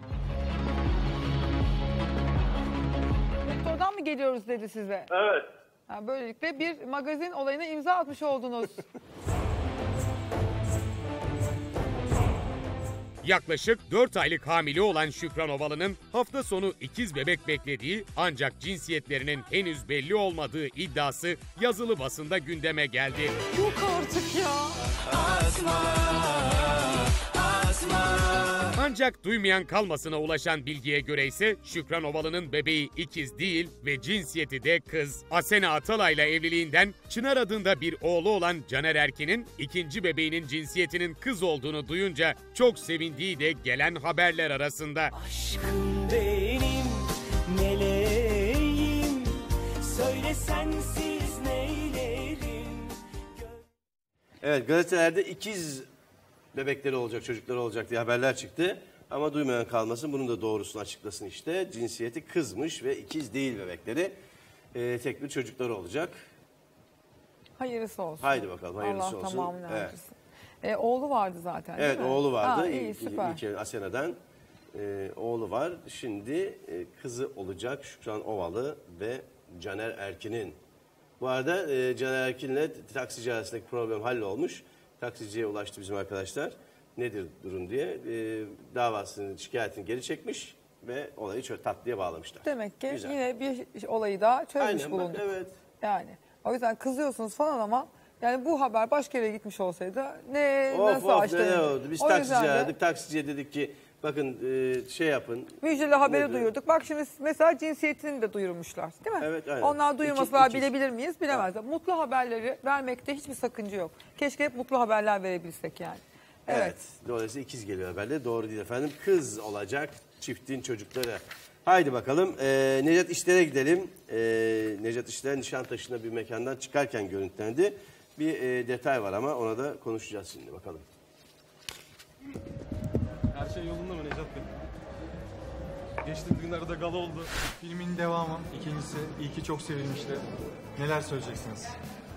Doktordan mı geliyoruz dedi size? Evet. Ha, böylelikle bir magazin olayına imza atmış oldunuz. Yaklaşık 4 aylık hamile olan Şükran Ovalı'nın hafta sonu ikiz bebek beklediği ancak cinsiyetlerinin henüz belli olmadığı iddiası yazılı basında gündeme geldi. Yok artık ya. Ancak duymayan kalmasına ulaşan bilgiye göre ise Şükran Ovalı'nın bebeği ikiz değil ve cinsiyeti de kız. Asena Atalay'la evliliğinden Çınar adında bir oğlu olan Caner Erkin'in ikinci bebeğinin cinsiyetinin kız olduğunu duyunca çok sevindiği de gelen haberler arasında. Aşkım benim meleğim. Söyle sensiz neylerim. Evet, gazetelerde ikiz bebekleri olacak, çocukları olacak diye haberler çıktı. Ama duymayan kalmasın, bunun da doğrusunu açıklasın işte. Cinsiyeti kızmış ve ikiz değil bebekleri. Tek bir çocukları olacak. Hayırlısı olsun. Haydi bakalım, hayırlısı Allah olsun. tamamını Evet. erdirsin. Oğlu vardı zaten Evet, değil mi? oğlu vardı. Ha, iyi, süper. İlker Asena'dan oğlu var. Şimdi kızı olacak Şükran Ovalı ve Caner Erkin'in. Bu arada Caner Erkin'le taksici arasındaki problem hallolmuş. Taksiciye ulaştı bizim arkadaşlar. Nedir durum diye. Davasının, şikayetini geri çekmiş ve olayı çok tatlıya bağlamışlar. Demek ki Güzel. yine bir olayı daha çözmüş Aynen, bak, bulunduk. evet. Yani o yüzden kızıyorsunuz falan ama yani bu haber başka yere gitmiş olsaydı nasıl açtı? Ne oldu? Biz O taksici yüzden de aradık. Taksiciye dedik ki bakın şey yapın. müjdeli haberi Nedir? duyurduk. Bak şimdi mesela cinsiyetini de duyurmuşlar değil mi? Evet, aynen. Onlar duyurmasalar İkiz. bilebilir miyiz? Bilemezler. Mutlu haberleri vermekte hiçbir sakınca yok. Keşke hep mutlu haberler verebilsek yani. Evet. Dolayısıyla ikiz geliyor haberleri. Doğru değil efendim. Kız olacak çiftin çocukları. Haydi bakalım. Necat İşler'e gidelim. Necat İşler Nişantaşı'nda bir mekandan çıkarken görüntülendi. Bir detay var ama ona da konuşacağız şimdi bakalım. Her şey yolunda mı Necat Bey? Geçtiğimiz günlerde gala oldu. Filmin devamı, ikincisi. İyi ki çok sevilmişti. Neler söyleyeceksiniz?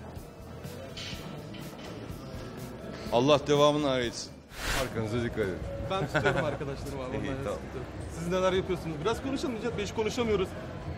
Allah devamını ayırsın. Arkanıza dikkat edin. Ben tutuyorum arkadaşlarım abi. İyi, tamam. Siz neler yapıyorsunuz? Biraz konuşalım Necat Bey, hiç konuşamıyoruz.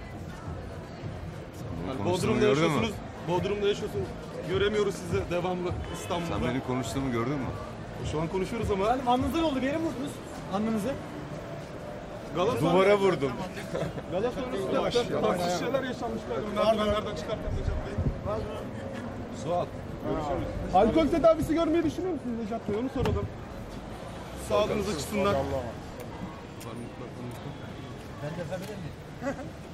Yani Bodrum'da yaşıyorsunuz. Bodrum'da yaşıyorsunuz. Göremiyoruz sizi devamlı İstanbul'da. Sen benim konuştuğumu gördün mü? Şu an konuşuyoruz ama. Alnınıza ne oldu? Bir yere mi vurdunuz? Alnınızı. Gala Duvara vurdum. Gala sonrasında tatsız şeyler yaşanmış galiba. Nereden çıkarken Necat Bey? Suat. Görüşürüz. Alkol tedavisi görmeyi düşünüyor musunuz Necat Bey? Onu soralım. Sağlığınız açısından. Ben de yapabilir miyim?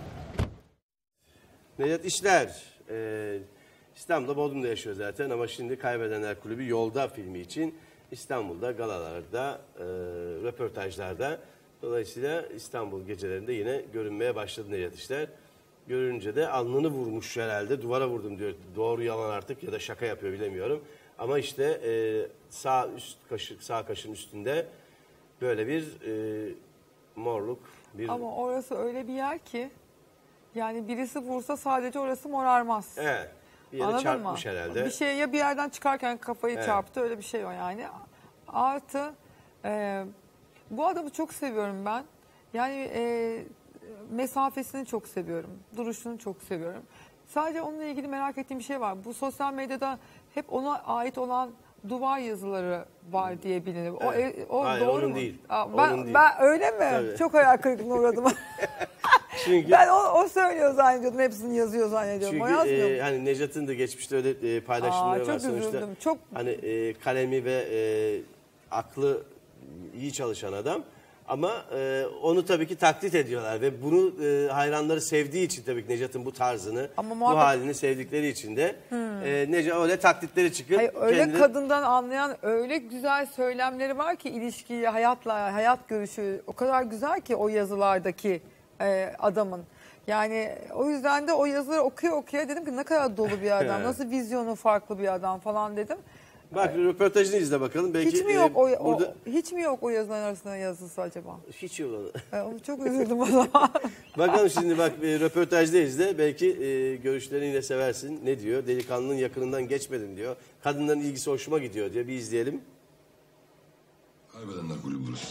Necat İşler, İstanbul'da, Bodrum'da yaşıyor zaten ama şimdi Kaybedenler Kulübü Yolda filmi için İstanbul'da, galalarda, röportajlarda, dolayısıyla İstanbul gecelerinde yine görünmeye başladı Necat İşler. Görünce de alnını vurmuş herhalde, duvara vurdum diyor. Doğru yalan artık ya da şaka yapıyor bilemiyorum. Ama işte sağ kaşın üstünde böyle bir morluk. Ama orası öyle bir yer ki yani birisi vursa sadece orası morarmaz. Evet. Bir yere çarpmış herhalde. Bir şey ya bir yerden çıkarken kafayı çarptı, öyle bir şey o yani. Artı bu adamı çok seviyorum ben. Yani mesafesini çok seviyorum. Duruşunu çok seviyorum. Sadece onunla ilgili merak ettiğim bir şey var. Bu sosyal medyada hep ona ait olan duvar yazıları var diye bilinir. Evet. O Hayır, doğru onun mu? değil. Ben öyle mi? Tabii. Çok hayal kırıklığına uğradım. Çünkü, ben o söylüyor zannediyordum. Hepsini yazıyor zannediyordum. O yazmıyor mu? Hani Necat'ın da geçmişte öyle paylaşımları var sonuçta. Çok üzüldüm. Çok... Hani kalemi ve aklı iyi çalışan adam. Ama onu tabii ki taklit ediyorlar ve bunu hayranları sevdiği için tabii ki Necat'ın bu tarzını, bu halini sevdikleri için de Necat öyle taklitleri çıkıp öyle kendini... kadından anlayan öyle güzel söylemleri var ki ilişkiyi, hayat görüşü o kadar güzel ki o yazılardaki adamın. Yani o yüzden de o yazıları okuya dedim ki ne kadar dolu bir adam, nasıl vizyonu farklı bir adam falan dedim. Bak röportajını izle bakalım. Belki, hiç mi yok hiç mi yok o yazıların arasında yazısı acaba? Hiç yok. Onu çok üzüldüm o zaman. Bakalım şimdi bak röportajda izle. Belki görüşlerini yine seversin. Ne diyor? Delikanlının yakınından geçmedim diyor. Kadınların ilgisi hoşuma gidiyor diyor. Bir izleyelim. Kaybedenler Kulübü burası.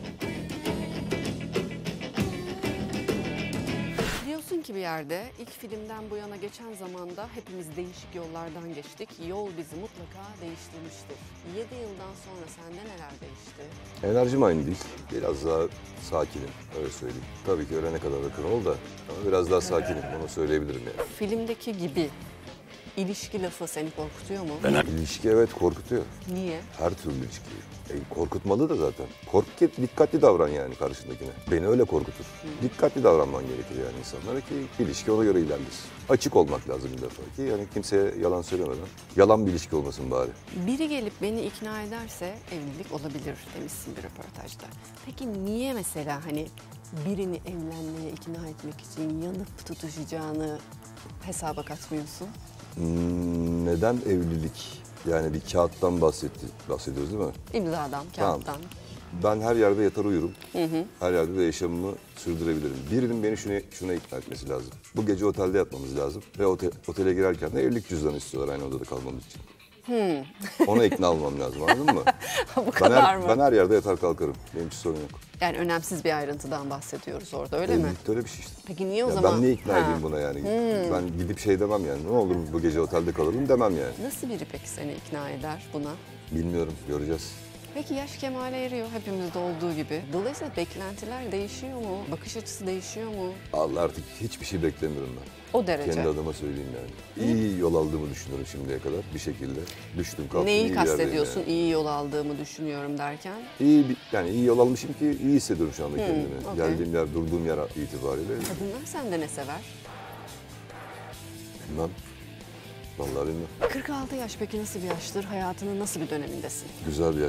Biliyorsun ki bir yerde ilk filmden bu yana geçen zamanda hepimiz değişik yollardan geçtik. Yol bizi mutlaka değiştirmiştir. 7 yıldan sonra sende neler değişti? Enerjim aynı değil. Biraz daha sakinim, öyle söyleyeyim. Tabii ki ölene kadar rock'n'roll da ama biraz daha sakinim, onu söyleyebilirim yani. Filmdeki gibi ilişki lafı seni korkutuyor mu? İlişki evet korkutuyor. Niye? Her türlü ilişkiyi. Korkutmalı da zaten. Kork ki dikkatli davran yani karşındakine. Beni öyle korkutur. Dikkatli davranman gerekir yani insanlara ki ilişki ona göre ilerlesin. Açık olmak lazım bir defa ki yani kimseye yalan söylemeden. Yalan bir ilişki olmasın bari. Biri gelip beni ikna ederse evlilik olabilir demişsin bir röportajda. Peki niye mesela hani birini evlenmeye ikna etmek için yanıp tutuşacağını hesaba katmıyorsun? Neden evlilik? Yani bir kağıttan bahsediyoruz değil mi? İmzadan, kağıttan. Tamam. Ben her yerde yatar uyurum. Her yerde de yaşamımı sürdürebilirim. Birinin beni şuna ikna etmesi lazım. Bu gece otelde yatmamız lazım. Ve otele girerken de evlilik cüzdanı istiyorlar aynı odada kalmamız için. Ona ikna olmam lazım, anladın mı? Bu kadar mı? Ben her yerde yatar kalkarım. Benim için sorun yok. Yani önemsiz bir ayrıntıdan bahsediyoruz orada, öyle mi? Evlilikte öyle bir şey işte. Peki niye o zaman? Ben niye ikna edeyim buna yani? Ben gidip şey demem yani. Ne olur bu gece otelde kalırım demem yani. Nasıl biri peki seni ikna eder buna? Bilmiyorum, göreceğiz. Peki yaş kemale eriyor hepimizde olduğu gibi. Dolayısıyla beklentiler değişiyor mu? Bakış açısı değişiyor mu? Allah artık hiçbir şey beklemiyorum ben. O derece. Kendi adıma söyleyeyim yani. İyi yol aldığımı düşünüyorum şimdiye kadar bir şekilde. Düştüm kalktım. Neyi kastediyorsun yani. İyi yol aldığımı düşünüyorum derken? İyi yol almışım ki iyi hissediyorum şu anda kendimi. Okay. Geldiğim yer, durduğum yer itibariyle. Kadınlar sende ne sever? Bilmem. Vallahi bilmem. 46 yaş peki nasıl bir yaştır? Hayatının nasıl bir dönemindesin? Güzel bir yaş.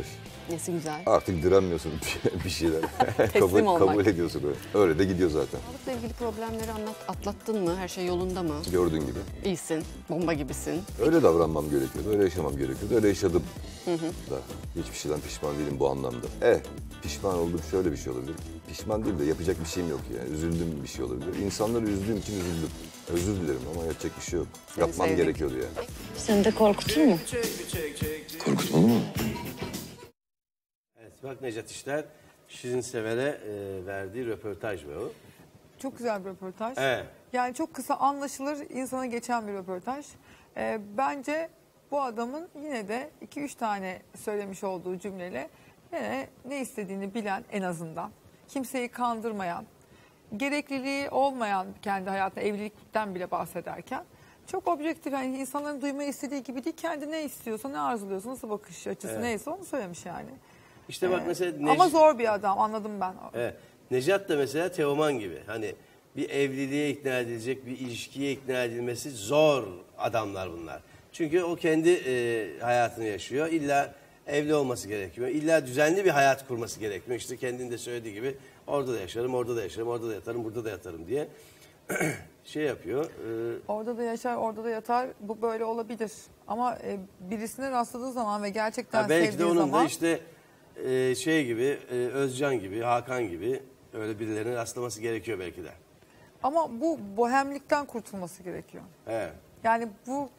Nesi güzel? Artık direnmiyorsun bir şeyler. Teslim olmak. Kabul ediyorsun öyle. Öyle de gidiyor zaten. Sağlıkla ilgili problemleri atlattın mı? Her şey yolunda mı? Gördüğün gibi. İyisin, bomba gibisin. Öyle davranmam gerekiyordu, öyle yaşamam gerekiyordu. Öyle yaşadım da. Hiçbir şeyden pişman değilim bu anlamda. Pişman olduğum şöyle bir şey olabilir. Pişman değil de yapacak bir şeyim yok yani. Üzüldüğüm bir şey olabilir. İnsanları üzdüğüm için üzüldüm. Özür dilerim ama yapacak bir şey yok. Yapmam gerekiyordu yani. Seni de korkutur mu? Korkutmalı mı? Evet, bak Nejat İşler, Şirin Sever'e verdiği röportaj ve o. Çok güzel bir röportaj. Evet. Yani çok kısa anlaşılır, insana geçen bir röportaj. Bence bu adamın yine de 2-3 tane söylemiş olduğu cümleyle yine ne istediğini bilen, en azından kimseyi kandırmayan, gerekliliği olmayan kendi hayatında, evlilikten bile bahsederken çok objektif, yani insanların duymayı istediği gibi değil, kendi ne istiyorsa, ne arzuluyorsa, nasıl bakış açısı neyse onu söylemiş yani. İşte bak mesela ama zor bir adam, anladım ben. Evet. Nejat da mesela Teoman gibi. Hani bir evliliğe ikna edilecek, bir ilişkiye ikna edilmesi zor adamlar bunlar. Çünkü o kendi hayatını yaşıyor. İlla evli olması gerekiyor. İlla düzenli bir hayat kurması gerekiyor. İşte kendinin de söylediği gibi orada da yaşarım, orada da yaşarım, orada da yatarım, burada da yatarım diye şey yapıyor. Orada da yaşar, orada da yatar. Bu böyle olabilir. Ama birisine rastladığı zaman ve gerçekten sevdiği zaman... Belki de onun da işte şey gibi, Özcan gibi, Hakan gibi öyle birilerine rastlaması gerekiyor belki de. Ama bu bohemlikten kurtulması gerekiyor. Evet. Yani bu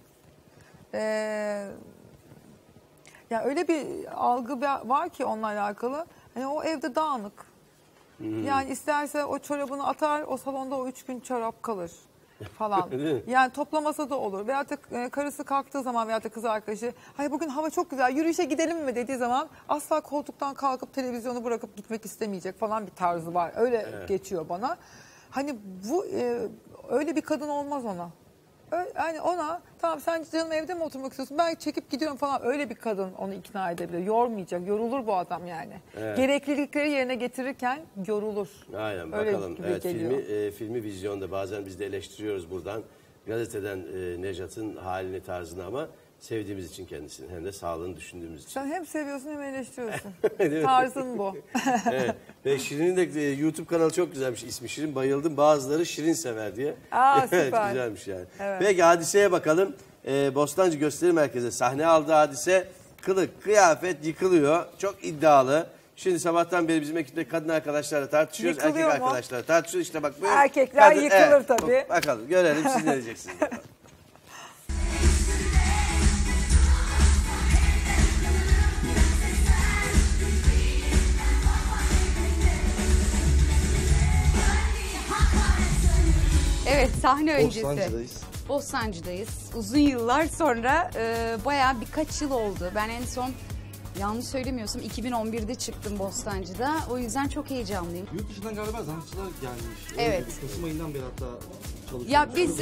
ya öyle bir algı var ki onunla alakalı. Hani o evde dağınık. Yani isterse o çorabını atar, o salonda o 3 gün çorap kalır falan. Yani toplamasa da olur. Veyahut da karısı kalktığı zaman veyahut da kız arkadaşı, hayır bugün hava çok güzel, yürüyüşe gidelim mi dediği zaman asla koltuktan kalkıp televizyonu bırakıp gitmek istemeyecek falan bir tarzı var. Öyle geçiyor bana. Hani bu öyle bir kadın olmaz ona. Yani ona tamam sen canım evde mi oturmak istiyorsun, ben çekip gidiyorum falan, öyle bir kadın onu ikna edebilir. Yormayacak, yorulur bu adam yani. Evet. Gereklilikleri yerine getirirken yorulur. Aynen, öyle bakalım. Evet, filmi vizyonda bazen biz de eleştiriyoruz buradan. Gazeteden Nejat'ın halini, tarzını, ama sevdiğimiz için kendisini, hem de sağlığını düşündüğümüz için. Sen hem seviyorsun hem eleştiriyorsun. Tarzın bu. Evet. Ve Şirin'in de YouTube kanalı çok güzelmiş, ismi Şirin, bayıldım. Bazıları Şirin sever diye. Süper. Güzelmiş yani. Evet. Peki Hadise'ye bakalım. Bostancı Gösteri Merkezi'nde sahne aldı Hadise. Kılık, kıyafet yıkılıyor. Çok iddialı. Şimdi sabahtan beri bizim ekipte kadın arkadaşlarla tartışıyoruz. Yıkılıyor erkek mu? arkadaşlarla tartışıyoruz. İşte bak böyle. Erkekler yıkılır tabii. Bakalım görelim, siz ne diyeceksiniz. Evet, sahne öncesi. Bostancı'dayız. Bostancı'dayız. Uzun yıllar sonra bayağı birkaç yıl oldu. Ben en son, yanlış söylemiyorsam, 2011'de çıktım Bostancı'da. O yüzden çok heyecanlıyım. Yurt dışından galiba sanatçılar gelmiş. Evet. Kasım ayından beri hatta çalışıyoruz. Ya biz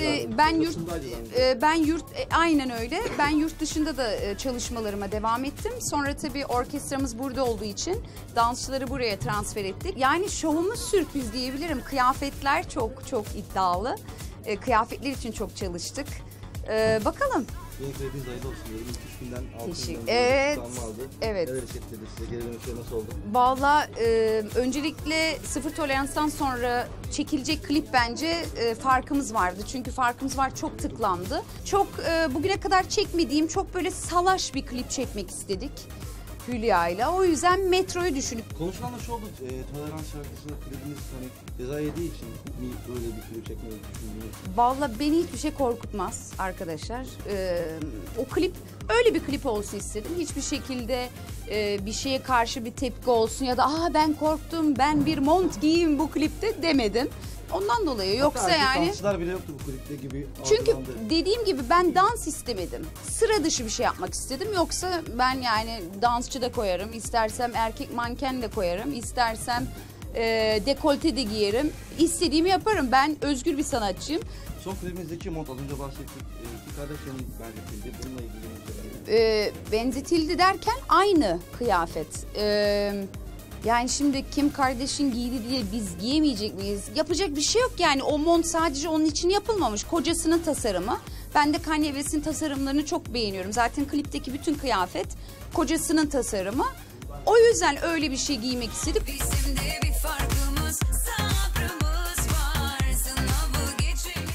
aynen öyle. Ben yurt dışında da çalışmalarıma devam ettim. Sonra tabii orkestramız burada olduğu için dansçıları buraya transfer ettik. Yani şovumuz sürpriz diyebilirim. Kıyafetler çok çok iddialı. Kıyafetler için çok çalıştık. Bakalım. Yeni krediğiniz hayırlı olsun diyorum. 3 günden 6 günden evet. aldı. Evet. Neler hissettirdi size? Geri dönüşleri nasıl oldu? Vallahi öncelikle Sıfır Tolerans'tan sonra çekilecek klip bence farkımız vardı. Çünkü farkımız var, çok tıklandı. Çok bugüne kadar çekmediğim çok böyle salaş bir klip çekmek istedik Hülya'yla. O yüzden Metro'yu düşünüp... Konuşulan da şu oldu, Tolerans şarkısında klibiniz hani ceza yediği için mi böyle bir klip çekmeyi düşündünüz? Vallahi beni hiçbir şey korkutmaz arkadaşlar. O klip öyle bir klip olsun istedim. Hiçbir şekilde bir şeye karşı bir tepki olsun ya da ben korktum, ben bir mont giyeyim bu klipte demedim. Ondan dolayı yoksa hatta yani... dansçılar bile yoktu bu klipte gibi. Çünkü algılandı. dediğim gibi ben dans istemedim. Sıra dışı bir şey yapmak istedim. Yoksa ben yani dansçı da koyarım. İstersem erkek manken de koyarım. İstersem dekolte de giyerim. İstediğimi yaparım. Ben özgür bir sanatçıyım. Son klibimizdeki mont, az önce bahsettik. İki kardeşlerin benzetildi. Bununla ilgili benzetildi derken aynı kıyafet. Yani şimdi Kim Kardashian giydi diye biz giyemeyecek miyiz? Yapacak bir şey yok yani. O mont sadece onun için yapılmamış. Kocasının tasarımı. Ben de Kanye West'in tasarımlarını çok beğeniyorum. Zaten klipteki bütün kıyafet kocasının tasarımı. O yüzden öyle bir şey giymek istedim. Bizim de bir farkımız, sabrımız var. Sınavı geçelim.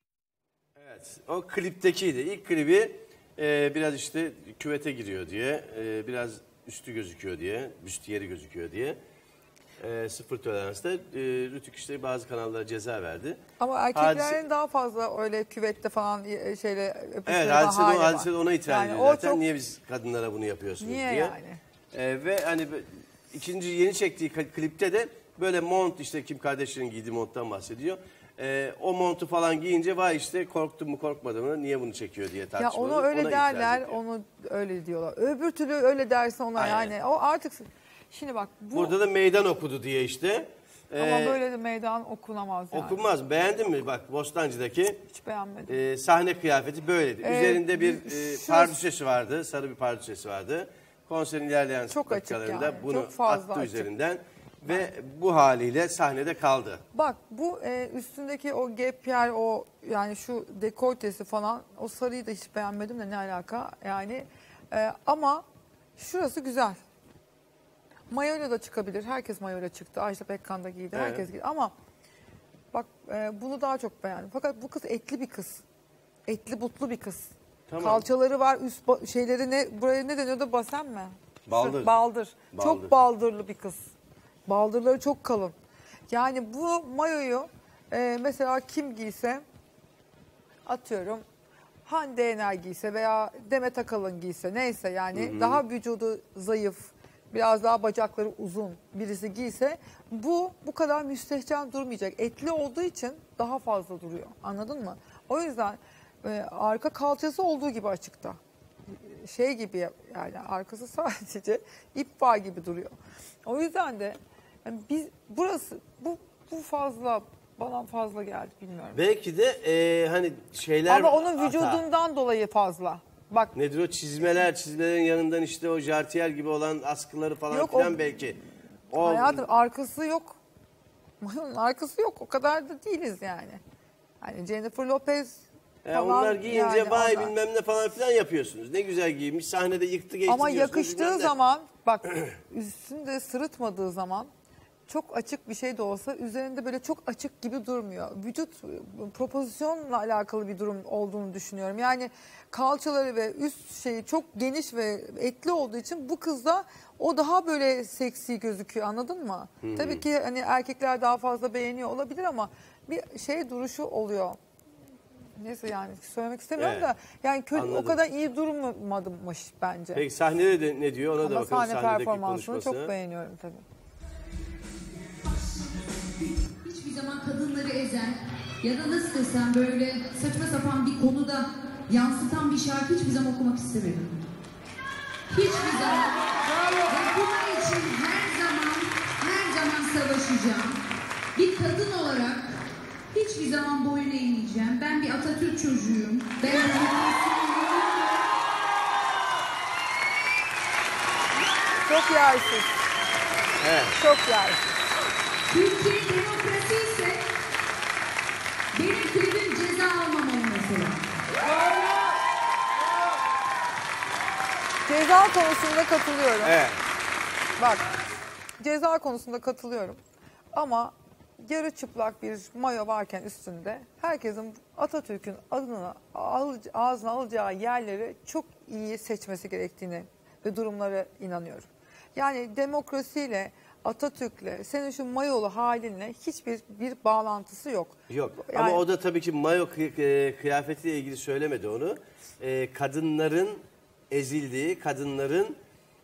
Evet, o kliptekiydi. İlk klibi biraz işte küvete giriyor diye, biraz üstü gözüküyor diye, büstiyeri gözüküyor diye. Sıfır toleransta Rütük işte bazı kanallara ceza verdi. Ama erkeklerin daha fazla öyle küvette falan şeyle öpüşleri Evet, hadise de ona itiraz ediyor zaten. Çok... Niye biz kadınlara bunu yapıyorsunuz niye diye. Yani? Ve hani ikinci yeni çektiği klipte de böyle mont, işte Kim Kardashian'ın giydiği monttan bahsediyor. O montu falan giyince vay işte korktum mu korkmadım mı niye bunu çekiyor diye tartışmalı. Ya onu öyle derler, onu öyle diyorlar. Öbür türlü öyle derse ona yani o artık... Şimdi bak bu... Burada da meydan okudu diye işte. Ama böyle de meydan okunamaz yani. Okunmaz. Beğendin mi? Bak Bostancı'daki hiç beğenmedim. Sahne kıyafeti böyleydi. Üzerinde bir pardüşesi vardı. Sarı bir pardüşesi vardı. Konserin ilerleyen dakikalarında yani, bunu attı açık. Üzerinden. Ve bu haliyle sahnede kaldı. Bak bu üstündeki o gepyer, o yani şu dekoltesi falan, o sarıyı da hiç beğenmedim de ne alaka yani. Ama şurası güzel. Mayoyla da çıkabilir. Herkes mayoyla çıktı. Ajda Pekkan da giydi. Evet. Herkes giydi. Ama bak bunu daha çok beğendim. Fakat bu kız etli bir kız. Etli butlu bir kız. Tamam. Kalçaları var. Üst şeyleri ne? Buraya ne deniyordu? Basen mi? Baldır. Baldır. Çok baldırlı bir kız. Baldırları çok kalın. Yani bu mayoyu mesela kim giyse, atıyorum Hande Yener giyse veya Demet Akalın giyse, neyse yani daha vücudu zayıf, biraz daha bacakları uzun birisi giyse bu kadar müstehcen durmayacak. Etli olduğu için daha fazla duruyor. Anladın mı? O yüzden arka kalçası olduğu gibi açıkta. Şey gibi yani arkası sadece ip var gibi duruyor. O yüzden de yani biz burası bu fazla bana fazla geldi, bilmiyorum. Belki de hani şeyler... Ama onun vücudundan dolayı fazla. Bak. Nedir o çizmelerin yanından işte o jartiyer gibi olan askıları falan yok, filan belki. Hayatım arkası yok. Mayonun arkası yok. O kadar da değiliz yani. Hani Jennifer Lopez falan. Onlar giyince yani vay onlar. bilmem ne falan filan yapıyorsunuz. Ne güzel giymiş, sahnede yıktı geçti. Ama yakıştığı zaman bak üstünde sırıtmadığı zaman çok açık bir şey de olsa üzerinde böyle çok açık gibi durmuyor. Vücut propozisyonla alakalı bir durum olduğunu düşünüyorum. Yani kalçaları ve üst şeyi çok geniş ve etli olduğu için bu kızda o daha böyle seksi gözüküyor, anladın mı? Tabii ki hani erkekler daha fazla beğeniyor olabilir ama bir şey duruşu oluyor. Neyse yani söylemek istemiyorum da yani o kadar iyi durmamış bence. Peki sahnede de ne diyor ona da ama bakalım. Sahne performansını çok beğeniyorum tabii. Hiçbir zaman kadınları ezen ya da nasıl desem böyle saçma sapan bir konuda yansıtan bir şarkı hiçbir zaman okumak istemedim. Hiçbir zaman. Ve bunun için her zaman savaşacağım. Bir kadın olarak hiçbir zaman boyun eğmeyeceğim. Ben bir Atatürk çocuğuyum. Çok yersiz. Evet. Çok yersiz. Türkiye demokrasi ise benim klibim ceza almamalı mesela. Ceza konusunda katılıyorum. Evet. Bak ceza konusunda katılıyorum. Ama yarı çıplak bir mayo varken üstünde herkesin Atatürk'ün adını ağzına alacağı yerleri çok iyi seçmesi gerektiğini ve durumlara inanıyorum. Yani demokrasiyle, Atatürk'le, senin şu mayolu halinle hiçbir bağlantısı yok. Yok yani, ama o da tabii ki mayo kıyafetiyle ilgili söylemedi onu. Kadınların ezildiği, kadınların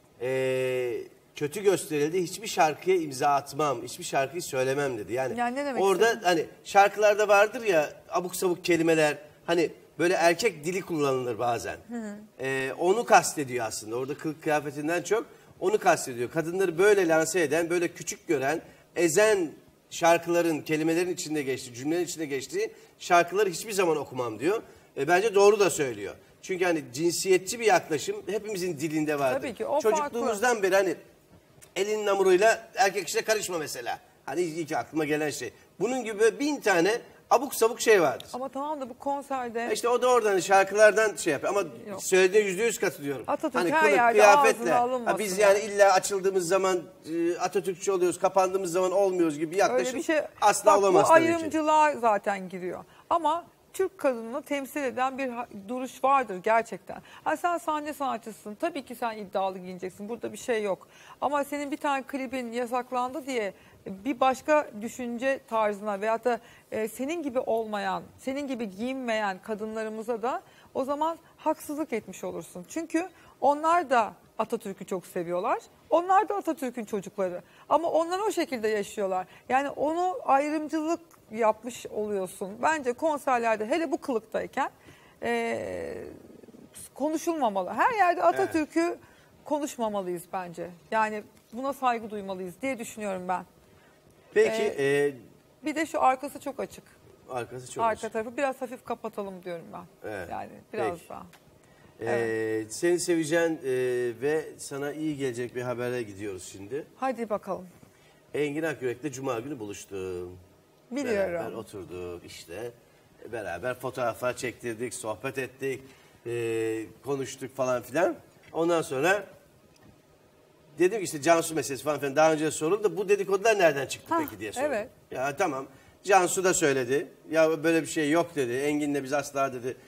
kötü gösterildiği hiçbir şarkıya imza atmam, hiçbir şarkıyı söylemem dedi. Yani ne demek orada istedim? hani şarkılarda vardır ya abuk sabuk kelimeler, hani böyle erkek dili kullanılır bazen. Onu kastediyor aslında. Orada kılık kıyafetinden çok onu kastediyor. Kadınları böyle lanse eden, böyle küçük gören, ezen şarkıların, kelimelerin içinde geçtiği, cümlelerin içinde geçtiği şarkıları hiçbir zaman okumam diyor. Bence doğru da söylüyor. Çünkü hani cinsiyetçi bir yaklaşım hepimizin dilinde vardır. Tabii ki, o çocukluğumuzdan farklı. beri hani elinin hamuruyla erkek işine karışma mesela. Hani ilk aklıma gelen şey. Bunun gibi 1000 tane abuk sabuk şey vardır. Ama tamam da bu konserde... İşte o da oradan şarkılardan şey yapıyor ama Yok. söylediğine %100 katılıyorum. Atatürk her yerde ağzına alınmasın. Biz yani illa açıldığımız zaman Atatürkçü oluyoruz, kapandığımız zaman olmuyoruz gibi bir yaklaşım Öyle bir şey asla bak, olamaz bu tabii ki. ayrımcılığa zaten giriyor. Ama Türk kadınını temsil eden bir duruş vardır gerçekten. Ha, sen sahne sanatçısın. Tabii ki sen iddialı giyineceksin. Burada bir şey yok. Ama senin bir tane klibin yasaklandı diye bir başka düşünce tarzına veyahut da senin gibi olmayan, senin gibi giyinmeyen kadınlarımıza da o zaman haksızlık etmiş olursun. Çünkü onlar da Atatürk'ü çok seviyorlar. Onlar da Atatürk'ün çocukları. Ama onlar o şekilde yaşıyorlar. Yani onu ayrımcılık yapmış oluyorsun. Bence konserlerde hele bu kılıktayken konuşulmamalı. Her yerde Atatürk'ü konuşmamalıyız bence. Yani buna saygı duymalıyız diye düşünüyorum ben. Peki. Bir de şu arkası çok açık. Arkası çok Arka tarafı biraz hafif kapatalım diyorum ben. Evet. Yani biraz Peki. daha. Seni seveceğin ve sana iyi gelecek bir haberle gidiyoruz şimdi. Hadi bakalım. Engin Akyürek'le Cuma günü buluştum. Biliyorum. Beraber oturduk işte. Beraber fotoğraflar çektirdik, sohbet ettik, konuştuk falan filan. Ondan sonra dedim ki işte Cansu meselesi falan filan daha önce soruldu da bu dedikodular nereden çıktı peki diye sordum. Evet. Ya tamam. Cansu da söyledi. Ya böyle bir şey yok dedi. Engin'le biz asla dedi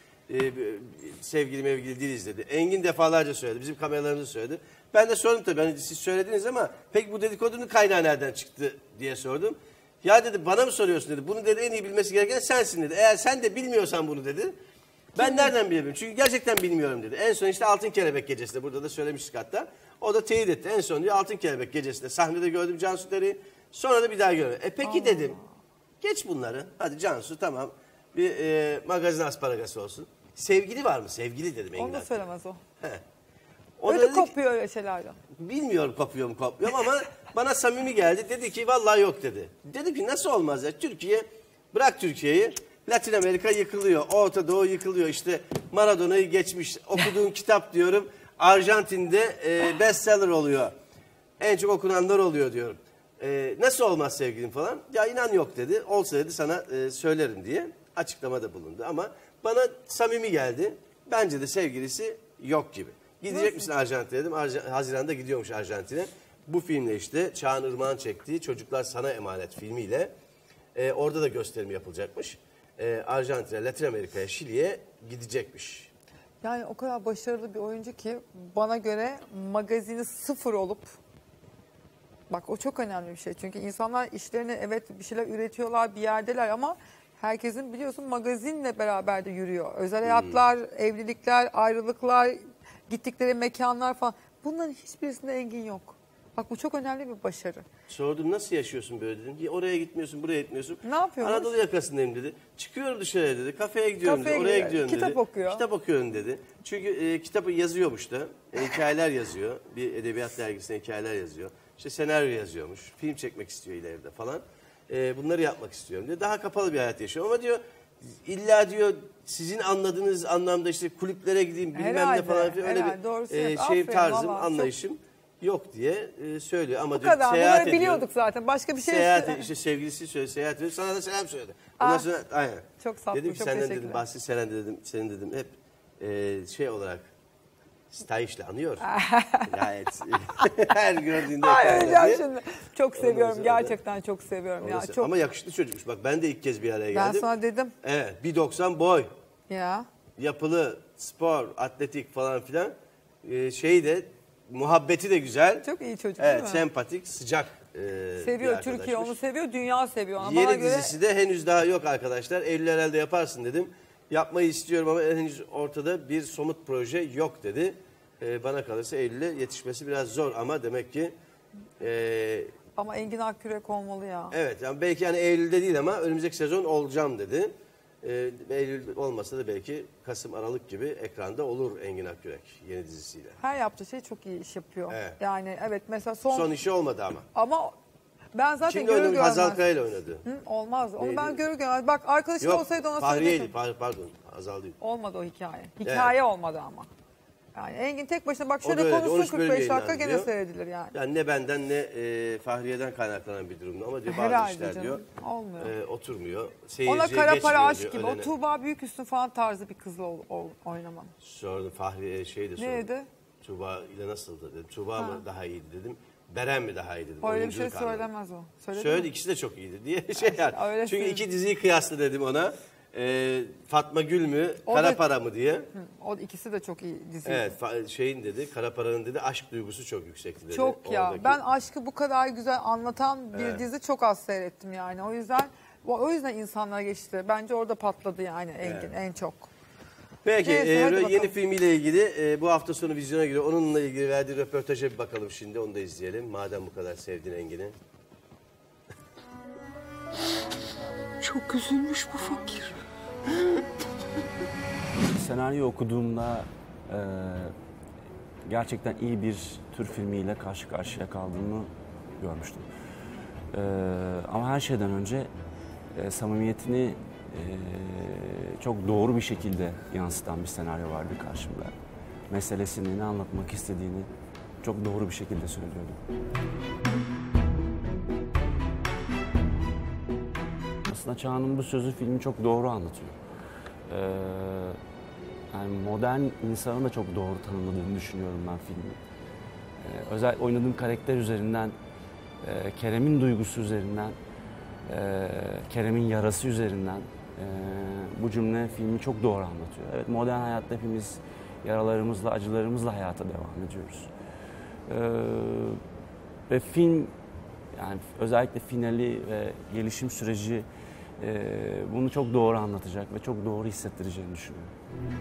sevgili mevgili değiliz dedi. Engin defalarca söyledi. Bizim kameralarımızı söyledi. Ben de sordum tabii. Hani siz söylediniz ama peki bu dedikodunun kaynağı nereden çıktı diye sordum. Ya dedi bana mı soruyorsun dedi. Bunu dedi en iyi bilmesi gereken sensin dedi. Eğer sen de bilmiyorsan bunu dedi. Ben nereden bilebilirim? Çünkü gerçekten bilmiyorum dedi. En son işte Altın Kelebek gecesinde burada da söylemiştik hatta. O da teyit etti. En son diyor Altın Kelebek gecesinde sahnede gördüm Cansu Dere'yi. Sonra da bir daha görmedim. Peki dedim. Geç bunları. Hadi Cansu tamam. Bir magazin asparagası olsun. Sevgili var mı? Sevgili dedim Engin. Onu da söylemez o. O öyle kopuyor öyle şeylerden. Bilmiyorum kopuyor mu kopmuyor ama bana samimi geldi. Dedi ki vallahi yok dedi. Dedim ki nasıl olmaz ya? Türkiye, bırak Türkiye'yi. Latin Amerika yıkılıyor. Orta Doğu yıkılıyor. İşte Maradona'yı geçmiş. Okuduğun kitap diyorum. Arjantin'de bestseller oluyor. En çok okunanlar oluyor diyorum. Nasıl olmaz sevgilim falan. Ya inan yok dedi. Olsa dedi sana söylerim diye açıklamada bulundu. Ama bana samimi geldi. Bence de sevgilisi yok gibi. Gidecek misin Arjantin'e dedim. Haziran'da gidiyormuş Arjantin'e. Bu filmle işte Çağan Irmak'ın çektiği Çocuklar Sana Emanet filmiyle orada da gösterim yapılacakmış. Arjantin'e, Latin Amerika'ya, Şili'ye gidecekmiş. Yani o kadar başarılı bir oyuncu ki bana göre magazini sıfır olup bak o çok önemli bir şey. Çünkü insanlar işlerini evet bir şeyler üretiyorlar bir yerdeler ama herkesin biliyorsun magazinle beraber de yürüyor. Özel hayatlar, evlilikler, ayrılıklar, gittikleri mekanlar falan. Bunların hiçbirisinde Engin yok. Bak bu çok önemli bir başarı. Sordum nasıl yaşıyorsun böyle dedim. Oraya gitmiyorsun, buraya gitmiyorsun. Ne yapıyorsun? Anadolu yakasındayım dedi. Çıkıyorum dışarıya dedi. Kafeye gidiyorum dedi. Oraya gidiyorum dedi. Kitap okuyor. Kitap okuyorum dedi. Çünkü kitabı yazıyormuş da. Hikayeler yazıyor. Bir edebiyat dergisine hikayeler yazıyor. İşte senaryo yazıyormuş. Film çekmek istiyor ileride falan. Bunları yapmak istiyorum diyor. Daha kapalı bir hayat yaşıyor. Ama diyor illa diyor sizin anladığınız anlamda işte kulüplere gideyim bilmem ne falan. Öyle bir tarzım, anlayışım yok diye söylüyor. Ama bu diyor, kadar. seyahat Bunları biliyorduk zaten. Başka bir şey. Seyahat işte sevgilisi söyledi. Seyahat ediyor. Sana da selam söyledi. Ondan sonra aynen. Çok sağ olun. Dedim ki senden dedim bahsi Seren dedim. Senin dedim hep şey olarak stylish'le anıyor. Gayet her gördüğünde. Ay şimdi. Çok seviyorum. Gerçekten çok seviyorum. Ya, çok... Ama yakışıklı çocukmuş. Bak ben de ilk kez bir araya geldim. Ben sana dedim. Evet. 1.90 boy. Ya. Yapılı, spor, atletik falan filan. Şeyi de muhabbeti de güzel. Çok iyi çocuk evet, değil mi? Sempatik, sıcak seviyor Türkiye onu seviyor, dünya seviyor. Ona yeni bana dizisi de henüz daha yok arkadaşlar. Eylül herhalde yaparsın dedim. Yapmayı istiyorum ama henüz ortada bir somut proje yok dedi. Bana kalırsa Eylül'e yetişmesi biraz zor ama demek ki... ama Engin Akyürek olmalı ya. Evet yani belki yani Eylül'de değil ama önümüzdeki sezon olacağım dedi. Eylül olmasa da belki Kasım, Aralık gibi ekranda olur Engin Akyürek yeni dizisiyle. Her yaptığı şey çok iyi iş yapıyor. Evet. Yani evet mesela son işi olmadı ama. Ama ben zaten kimle görür oynadı? görmez. Hazal Kaya ile oynadı. Olmaz. Onu Neydi? ben görür görmez. Bak arkadaşım yok, olsaydı ona Fahriye'ydi. söyledim. Pardon Hazal değil. Olmadı o hikaye. Hikaye olmadı ama. Yani Engin tek başına bak O da şöyle öyle, konuşsun 13 bölüm 45 dakika yayınlandı gene diyor. seyredilir yani. Yani ne benden ne Fahriye'den kaynaklanan bir durumda ama diyor bazı Herhalde işler canım, diyor olmuyor. oturmuyor. Ona Seyirciye kara geçmiyor para aşk diyor, gibi. ölene. O Tuğba Büyüküstün falan tarzı bir kızla oynamam. Sordum Fahriye şey de sordum. Neydi? Tuğba ile nasıldı dedim. Tuğba mı daha iyiydi dedim. Beren mi daha iyiydi dedim. Öyle bir şey Oyunculuk anlamında. söylemez o. Söyledi Söyledi mi? ikisi de çok iyiydi diye şey yani. Öyle Çünkü söyledi. iki diziyi kıyasla dedim ona. Fatma Gül mü, O Kara da- Para mı diye. O ikisi de çok iyi dizi. Evet şeyin dedi, Kara Para'nın dedi aşk duygusu çok yüksekti dedi. Çok ya. Oradaki- Ben aşkı bu kadar güzel anlatan bir Evet. dizi çok az seyrettim yani. O yüzden insanlar geçti. Bence orada patladı yani Engin Evet. en çok. Peki Neyse, hadi yeni bakalım. filmiyle ilgili bu hafta sonu vizyona giriyor. Onunla ilgili verdiği röportaja bir bakalım şimdi. Onu da izleyelim. Madem bu kadar sevdin Engin'i. Çok üzülmüş bu fakir. Senaryo okuduğumda gerçekten iyi bir Türk filmiyle karşı karşıya kaldığımı görmüştüm. Ama her şeyden önce samimiyetini çok doğru bir şekilde yansıtan bir senaryo vardı karşımda. Meselesini, ne anlatmak istediğini çok doğru bir şekilde söylüyordu. Aslında Çağan'ın bu sözü filmi çok doğru anlatıyor. Yani modern insanı da çok doğru tanımladığını düşünüyorum ben filmin. Özellikle oynadığım karakter üzerinden, Kerem'in duygusu üzerinden, Kerem'in yarası üzerinden bu cümle filmi çok doğru anlatıyor. Evet, modern hayatta hepimiz yaralarımızla, acılarımızla hayata devam ediyoruz. Ve film, yani özellikle finali ve gelişim süreci bunu çok doğru anlatacak ve çok doğru hissettireceğini düşünüyorum.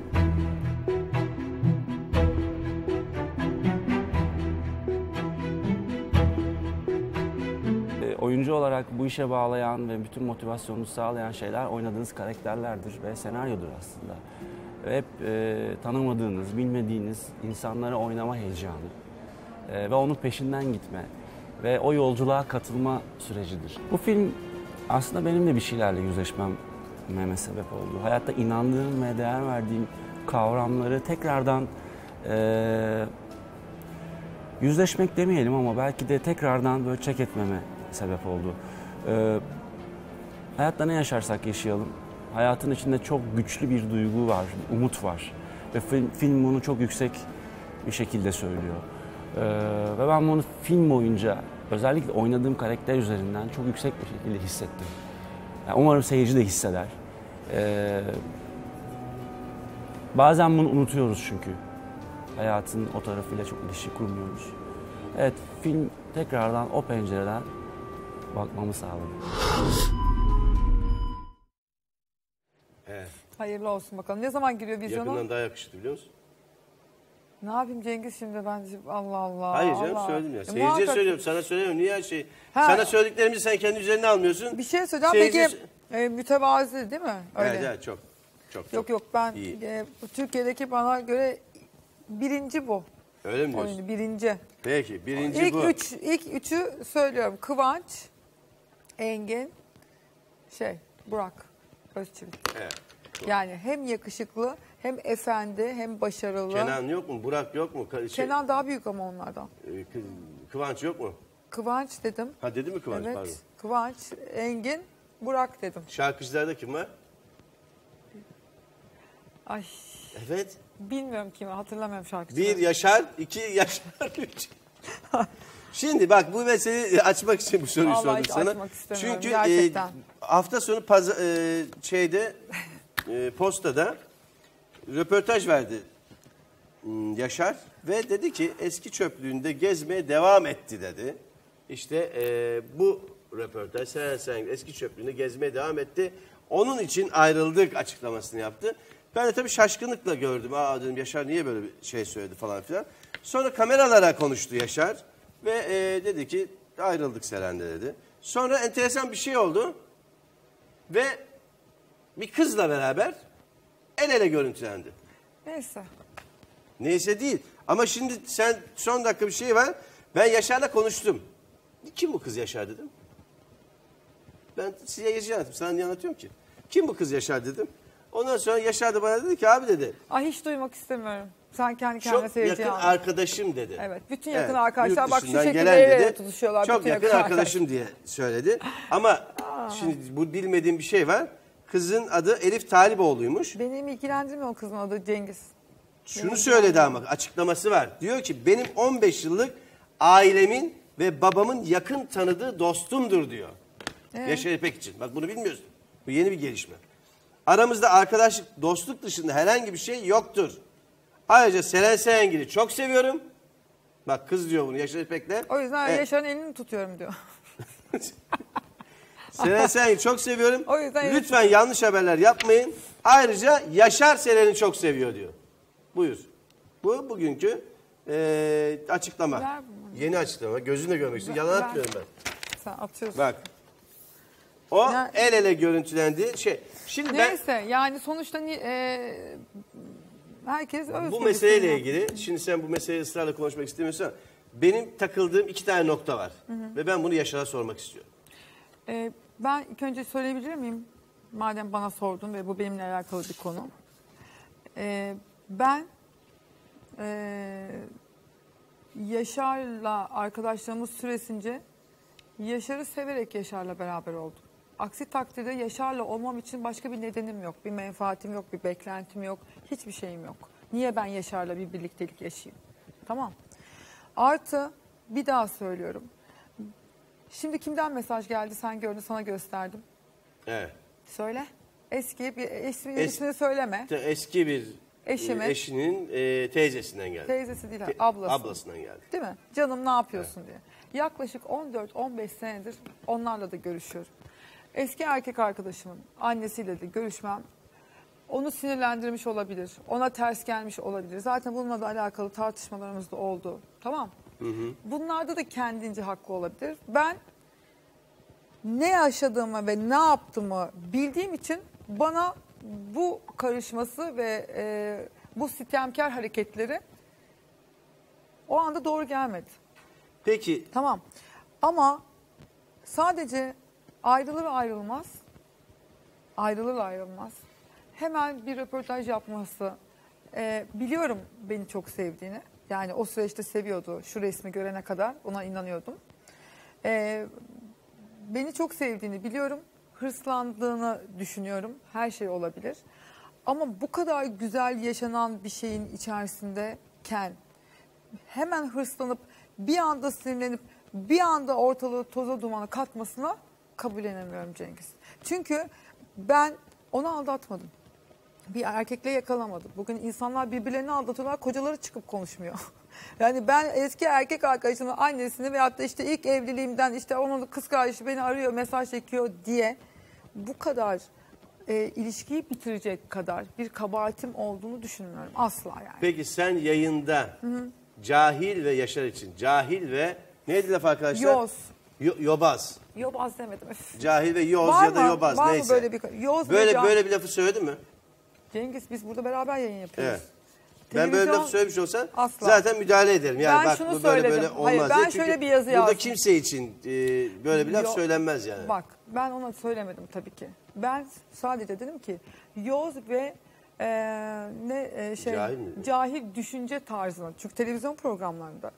Oyuncu olarak bu işe bağlayan ve bütün motivasyonunu sağlayan şeyler oynadığınız karakterlerdir ve senaryodur aslında. Ve hep tanımadığınız, bilmediğiniz insanlara oynama heyecanı ve onun peşinden gitme ve o yolculuğa katılma sürecidir. Bu film aslında benim de bir şeylerle yüzleşmeme sebep oldu. Hayatta inandığım ve değer verdiğim kavramları tekrardan yüzleşmek demeyelim ama belki de tekrardan böyle check etmeme sebep oldu. Hayatta ne yaşarsak yaşayalım, hayatın içinde çok güçlü bir duygu var, umut var. Ve film bunu çok yüksek bir şekilde söylüyor. Ve ben bunu film boyunca, özellikle oynadığım karakter üzerinden çok yüksek bir şekilde hissettim. Yani umarım seyirci de hisseder. Bazen bunu unutuyoruz çünkü. Hayatın o tarafıyla çok ilişki kurmuyoruz. Evet, film tekrardan o pencereden bakmamı sağladı. Evet. Hayırlı olsun bakalım. Ne zaman giriyor vizyona? Yakından daha yakıştı biliyor musun? Ne yapayım Cengiz şimdi ben Allah Allah. Hayır canım Allah. söyledim ya. Seyirciye Muhakkak- söylüyorum. Sana söylemiyorum. Niye her şeyi? Ha. Sana söylediklerimizi sen kendi üzerine almıyorsun. Bir şey söyleyeceğim. Seyirci- Peki mütevazi değil mi? Öyle. Evet, evet çok. Çok. Yok yok ben İyi. bu Türkiye'deki bana göre birinci bu. Öyle mi diyorsun? Oyunu birinci. Peki birinci bu. İlk üçü söylüyorum. Kıvanç, Engin, Burak Özçivit. Evet. Yani hem yakışıklı, hem efendi, hem başarılı. Kenan yok mu? Burak yok mu? Kenan daha büyük ama onlardan. Kıvanç yok mu? Kıvanç dedim. Ha dedi mi Kıvanç? Evet. Pardon. Kıvanç, Engin, Burak dedim. Şarkıcılarda kim var? Ay. Evet. Bilmiyorum kimi, hatırlamıyorum şarkıcıları. 1 Yaşar, 2 Yaşar, 3. Şimdi bak bu meseleyi açmak için bu soruyu Vallahi sordum hiç sana. açmak istemiyorum, Çünkü gerçekten. hafta sonu postada röportaj verdi Yaşar ve dedi ki eski çöplüğünde gezmeye devam etti dedi. İşte bu röportaj sen eski çöplüğünde gezmeye devam etti. Onun için ayrıldık açıklamasını yaptı. Ben de tabii şaşkınlıkla gördüm. Aa dedim Yaşar niye böyle bir şey söyledi falan filan. Sonra kameralara konuştu Yaşar ve dedi ki ayrıldık Seren'de dedi. Sonra enteresan bir şey oldu ve bir kızla beraber el ele görüntülendi. Neyse. Neyse değil ama şimdi sen son dakika bir şey var. Ben Yaşar'la konuştum. Kim bu kız Yaşar dedim. Ben size gece anlattım. Sana niye anlatıyorum ki? Kim bu kız Yaşar dedim. Ondan sonra Yaşar da bana dedi ki abi dedi. Ay hiç duymak istemiyorum. Sen kendi kendine Çok seyirciye yakın anlat. arkadaşım dedi. Evet. Bütün yakın Evet, arkadaşlar yurt bak şu dışından şekilde gelen el ele dedi. tutuşuyorlar. Çok bütün yakın arkadaşım diye söyledi. Ama şimdi bu bilmediğim bir şey var. Kızın adı Elif Taliboğlu'ymuş. Benim ilgilendirmiyor o kızın adı Cengiz. Şunu söyledi ama açıklaması var. Diyor ki benim 15 yıllık ailemin ve babamın yakın tanıdığı dostumdur diyor. Yaşar İpek için. Bak bunu bilmiyorsun. Bu yeni bir gelişme. Aramızda arkadaşlık, dostluk dışında herhangi bir şey yoktur. Ayrıca Seren Serengil'i çok seviyorum. Bak kız diyor bunu Yaşar İpek'le. O yüzden Evet. Yaşar'ın elini tutuyorum diyor. Seren Serengil'i çok seviyorum. O yüzden Lütfen yanlış haberler yapmayın. Ayrıca Yaşar Seren'i çok seviyor diyor. Buyur. Bu bugünkü açıklama. Ver Yeni açıklama. Gözünle görmek istiyorum. Yalan Ver. atmıyorum ben. Sen atıyorsun. Bak. O el ele görüntülendiği şey. Şimdi Neyse yani sonuçta herkes ben bu özgür meseleyle düşünüyor. ilgili şimdi sen bu meseleyi ısrarla konuşmak istemiyorsan benim takıldığım 2 tane nokta var. Hı hı. Ve ben bunu Yaşar'a sormak istiyorum. Ben ilk önce söyleyebilir miyim? Madem bana sordun ve bu benimle alakalı bir konu. Ben Yaşar'la arkadaşlarımız süresince Yaşar'ı severek Yaşar'la beraber oldum. Aksi takdirde Yaşar'la olmam için başka bir nedenim yok. Bir menfaatim yok, bir beklentim yok. Hiçbir şeyim yok. Niye ben Yaşar'la bir birliktelik yaşayayım? Tamam. Artı bir daha söylüyorum. Şimdi kimden mesaj geldi sen gördün sana gösterdim. Evet. Söyle. Eski bir ismini söyleme. Eski bir eşinin teyzesinden geldi. Teyzesi değil, ablası. Ablasından geldi. Değil mi? Canım ne yapıyorsun diye. Yaklaşık 14-15 senedir onlarla da görüşüyorum. Eski erkek arkadaşımın annesiyle de görüşmem onu sinirlendirmiş olabilir. Ona ters gelmiş olabilir. Zaten bununla da alakalı tartışmalarımız da oldu. Tamam. Bunlarda da kendince haklı olabilir. Ben ne yaşadığımı ve ne yaptığımı bildiğim için bana bu karışması ve bu sitemkar hareketleri o anda doğru gelmedi. Peki. Tamam. Ama sadece ayrılır ayrılmaz hemen bir röportaj yapması, biliyorum beni çok sevdiğini. Yani o süreçte seviyordu. Şu resmi görene kadar ona inanıyordum. Beni çok sevdiğini biliyorum. Hırslandığını düşünüyorum. Her şey olabilir. Ama bu kadar güzel yaşanan bir şeyin içerisindeyken hemen hırslanıp bir anda sinirlenip bir anda ortalığı toza dumana katmasına kabullenemiyorum Cengiz. Çünkü ben onu aldatmadım. Bir erkekle yakalamadım. Bugün insanlar birbirlerini aldatıyorlar, kocaları çıkıp konuşmuyor. Yani ben eski erkek arkadaşımın annesini veyahut da işte ilk evliliğimden işte onun kız kardeşi beni arıyor, mesaj çekiyor diye bu kadar ilişkiyi bitirecek kadar bir kabahatim olduğunu düşünmüyorum. Asla yani. Peki sen yayında Cahil ve Yaşar için, Cahil ve neydi laf arkadaşlar? Yoz. Yobaz. Yobaz demedim. Öf. Cahil ve Yoz Var ya da mı? Yobaz Var mı neyse. böyle bir Yoz böyle bir lafı söyledi mi? Cengiz biz burada beraber yayın yapıyoruz. Evet. Ben böyle bir laf söylemiş olsam asla. zaten müdahale ederim. Yani Ben bak şunu bu böyle söyledim. olmaz Hayır, ben diye. Çünkü şöyle bir yazı burada yazdım. kimse için böyle bir laf söylenmez yani. Bak ben ona söylemedim tabii ki. Ben sadece dedim ki Yoz ve cahil düşünce tarzına. Çünkü televizyon programlarında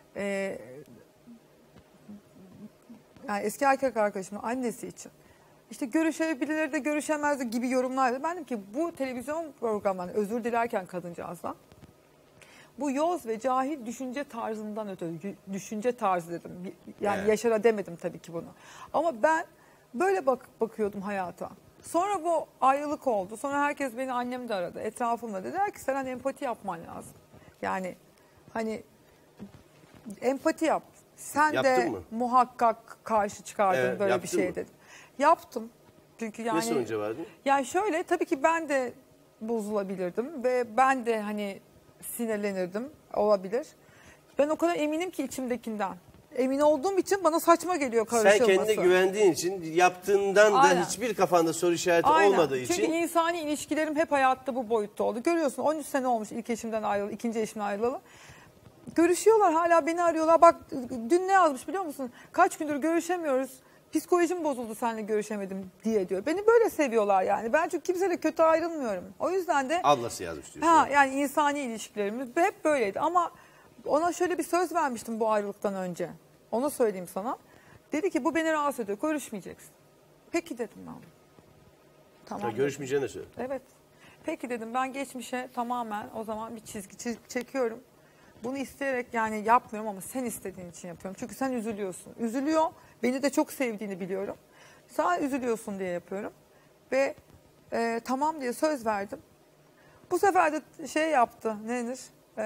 yani eski erkek arkadaşımın annesi için işte görüşebilirleri de görüşemezdi gibi yorumlardı. Ben dedim ki bu televizyon programlarında özür dilerken kadıncağızdan bu Yoz ve cahil düşünce tarzından ötürü düşünce tarzı dedim. Yani Evet. Yaşar'a demedim tabii ki bunu. Ama ben böyle bakıyordum hayata. Sonra bu ayrılık oldu. Sonra herkes beni annem de aradı. Etrafımda dediler ki sen hani empati yapman lazım. Yani hani empati yap. Sen Yaptın de mı? muhakkak karşı çıkardın Evet, böyle bir yaptın şey mı? dedim. Yaptım. Çünkü yani Ne sonucu vardı? yani şöyle tabii ki ben de bozulabilirdim ve ben de hani sinirlenirdim olabilir. Ben o kadar eminim ki içimdekinden. Emin olduğum için bana saçma geliyor karışılması. Sen kendine güvendiğin için yaptığından Aynen. da hiçbir kafanda soru işareti Aynen. olmadığı için. Çünkü insani ilişkilerim hep hayatta bu boyutta oldu. Görüyorsun 13 sene olmuş ilk eşimden ayrılalı, ikinci eşimden ayrılalı. Görüşüyorlar hala beni arıyorlar. Bak dün ne yazmış biliyor musun? Kaç gündür görüşemiyoruz. Psikolojim bozuldu seninle görüşemedim diye diyor. Beni böyle seviyorlar yani. Ben çünkü kimseyle kötü ayrılmıyorum. O yüzden de Ablası yazmış diyorsun. ha yani insani ilişkilerimiz hep böyleydi ama ona şöyle bir söz vermiştim bu ayrılıktan önce. Onu söyleyeyim sana. Dedi ki bu beni rahatsız ediyor. Görüşmeyeceksin. Peki dedim ben. Tamam. Ya görüşmeyeceğini söyle. Evet. Peki dedim ben geçmişe tamamen o zaman bir çizgi çekiyorum. Bunu isteyerek yani yapmıyorum ama sen istediğin için yapıyorum. Çünkü sen üzülüyorsun. Üzülüyor. Beni de çok sevdiğini biliyorum. Sen üzülüyorsun diye yapıyorum. Ve tamam diye söz verdim. Bu sefer de şey yaptı. Ne denir?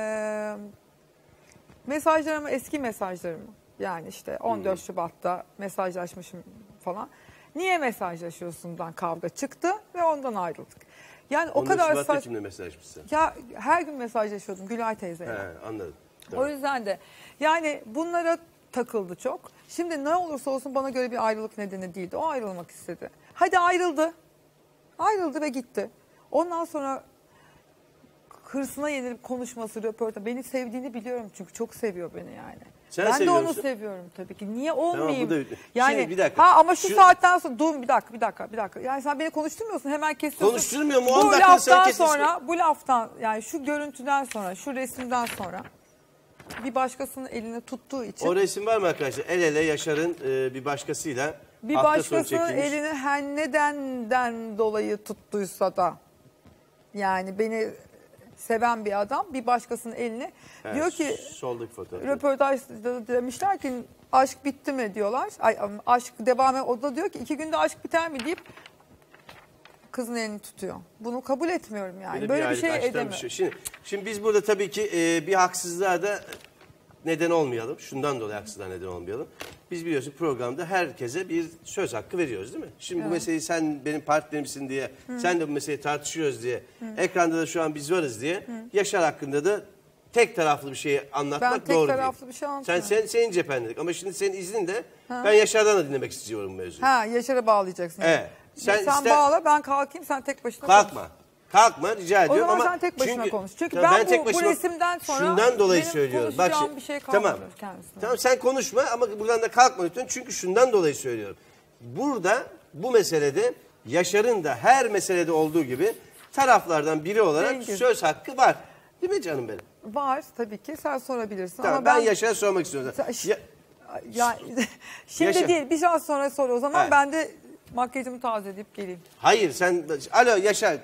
Mesajlarımı, eski mesajlarımı. Yani işte 14 Şubat'ta mesajlaşmışım falan. Niye mesajlaşıyorsundan kavga çıktı ve ondan ayrıldık. Yani o kadar Şubat'ta kimle mesajlaşmışsın? Ya her gün mesajlaşıyordum Gülay teyzeyle. He, anladım. O yüzden de yani bunlara takıldı çok. Şimdi ne olursa olsun bana göre bir ayrılık nedeni değildi. O ayrılmak istedi. Hadi ayrıldı. Ayrıldı ve gitti. Ondan sonra hırsına yenilip konuşması, röportaj. Beni sevdiğini biliyorum çünkü çok seviyor beni yani. Sen ben de seviyor onu musun? seviyorum tabii ki. Niye olmayayım? Tamam, yani şimdi bir dakika. ama şu saatten sonra dur bir dakika. Yani sen beni konuşturmuyorsun hemen kesiyorsun. Konuşturmuyor mu? Bu 10 dakika sen laftan kesilsin. sonra bu laftan yani şu görüntüden sonra şu resimden sonra bir başkasının elini tuttuğu için O resim var mı arkadaşlar? El ele Yaşar'ın bir başkasıyla bir hafta sonu başkasının çekilmiş. elini her nedenden dolayı tuttuysa da yani beni seven bir adam bir başkasının elini Evet, diyor ki soldaki fotoğraf. röportajda demişler ki aşk bitti mi diyorlar. Ay, aşk devam ediyor. O da diyor ki 2 günde aşk biter mi deyip kızın elini tutuyor. Bunu kabul etmiyorum yani. Böyle bir şey ayrılık, açtan edemiyorum. Şimdi biz burada tabii ki bir haksızlığa da neden olmayalım. Şundan dolayı haksızlığa neden olmayalım. Biz biliyorsun programda herkese bir söz hakkı veriyoruz değil mi? Şimdi bu meseleyi sen benim partnerimsin diye, sen de bu meseleyi tartışıyoruz diye, ekranda da şu an biz varız diye, Yaşar hakkında da tek taraflı bir şeyi anlatmak Ben tek doğru değil. taraflı bir şey anlatmıyorum. Senin cephendelik ama şimdi senin izninle Ha. ben Yaşar'dan da dinlemek istiyorum bu mevzuyu. Ha Yaşar'a bağlayacaksın. Evet. Sen Sen bağla ben kalkayım sen tek başına kalkma. konuş. Kalkma rica O ediyorum zaman ama sen tek başına konuş. Çünkü Tamam, ben tek bu başıma- resimden sonra şundan dolayı benim söylüyorum. konuşacağım şimdi, bir şey kalmadı tamam. kendisine. Tamam sen konuşma ama buradan da kalkma lütfen. Çünkü şundan dolayı söylüyorum. Burada bu meselede Yaşar'ın da her meselede olduğu gibi taraflardan biri olarak Cengiz. söz hakkı var. Değil mi canım benim? Var tabii ki sen sorabilirsin Tamam, ama ben Yaşar'a sormak istiyorum. Ya, şimdi Yaşa. değil bir saat sonra sor o zaman Evet. ben de makyajımı tazeleyip geleyim. Hayır sen... Alo Yaşar.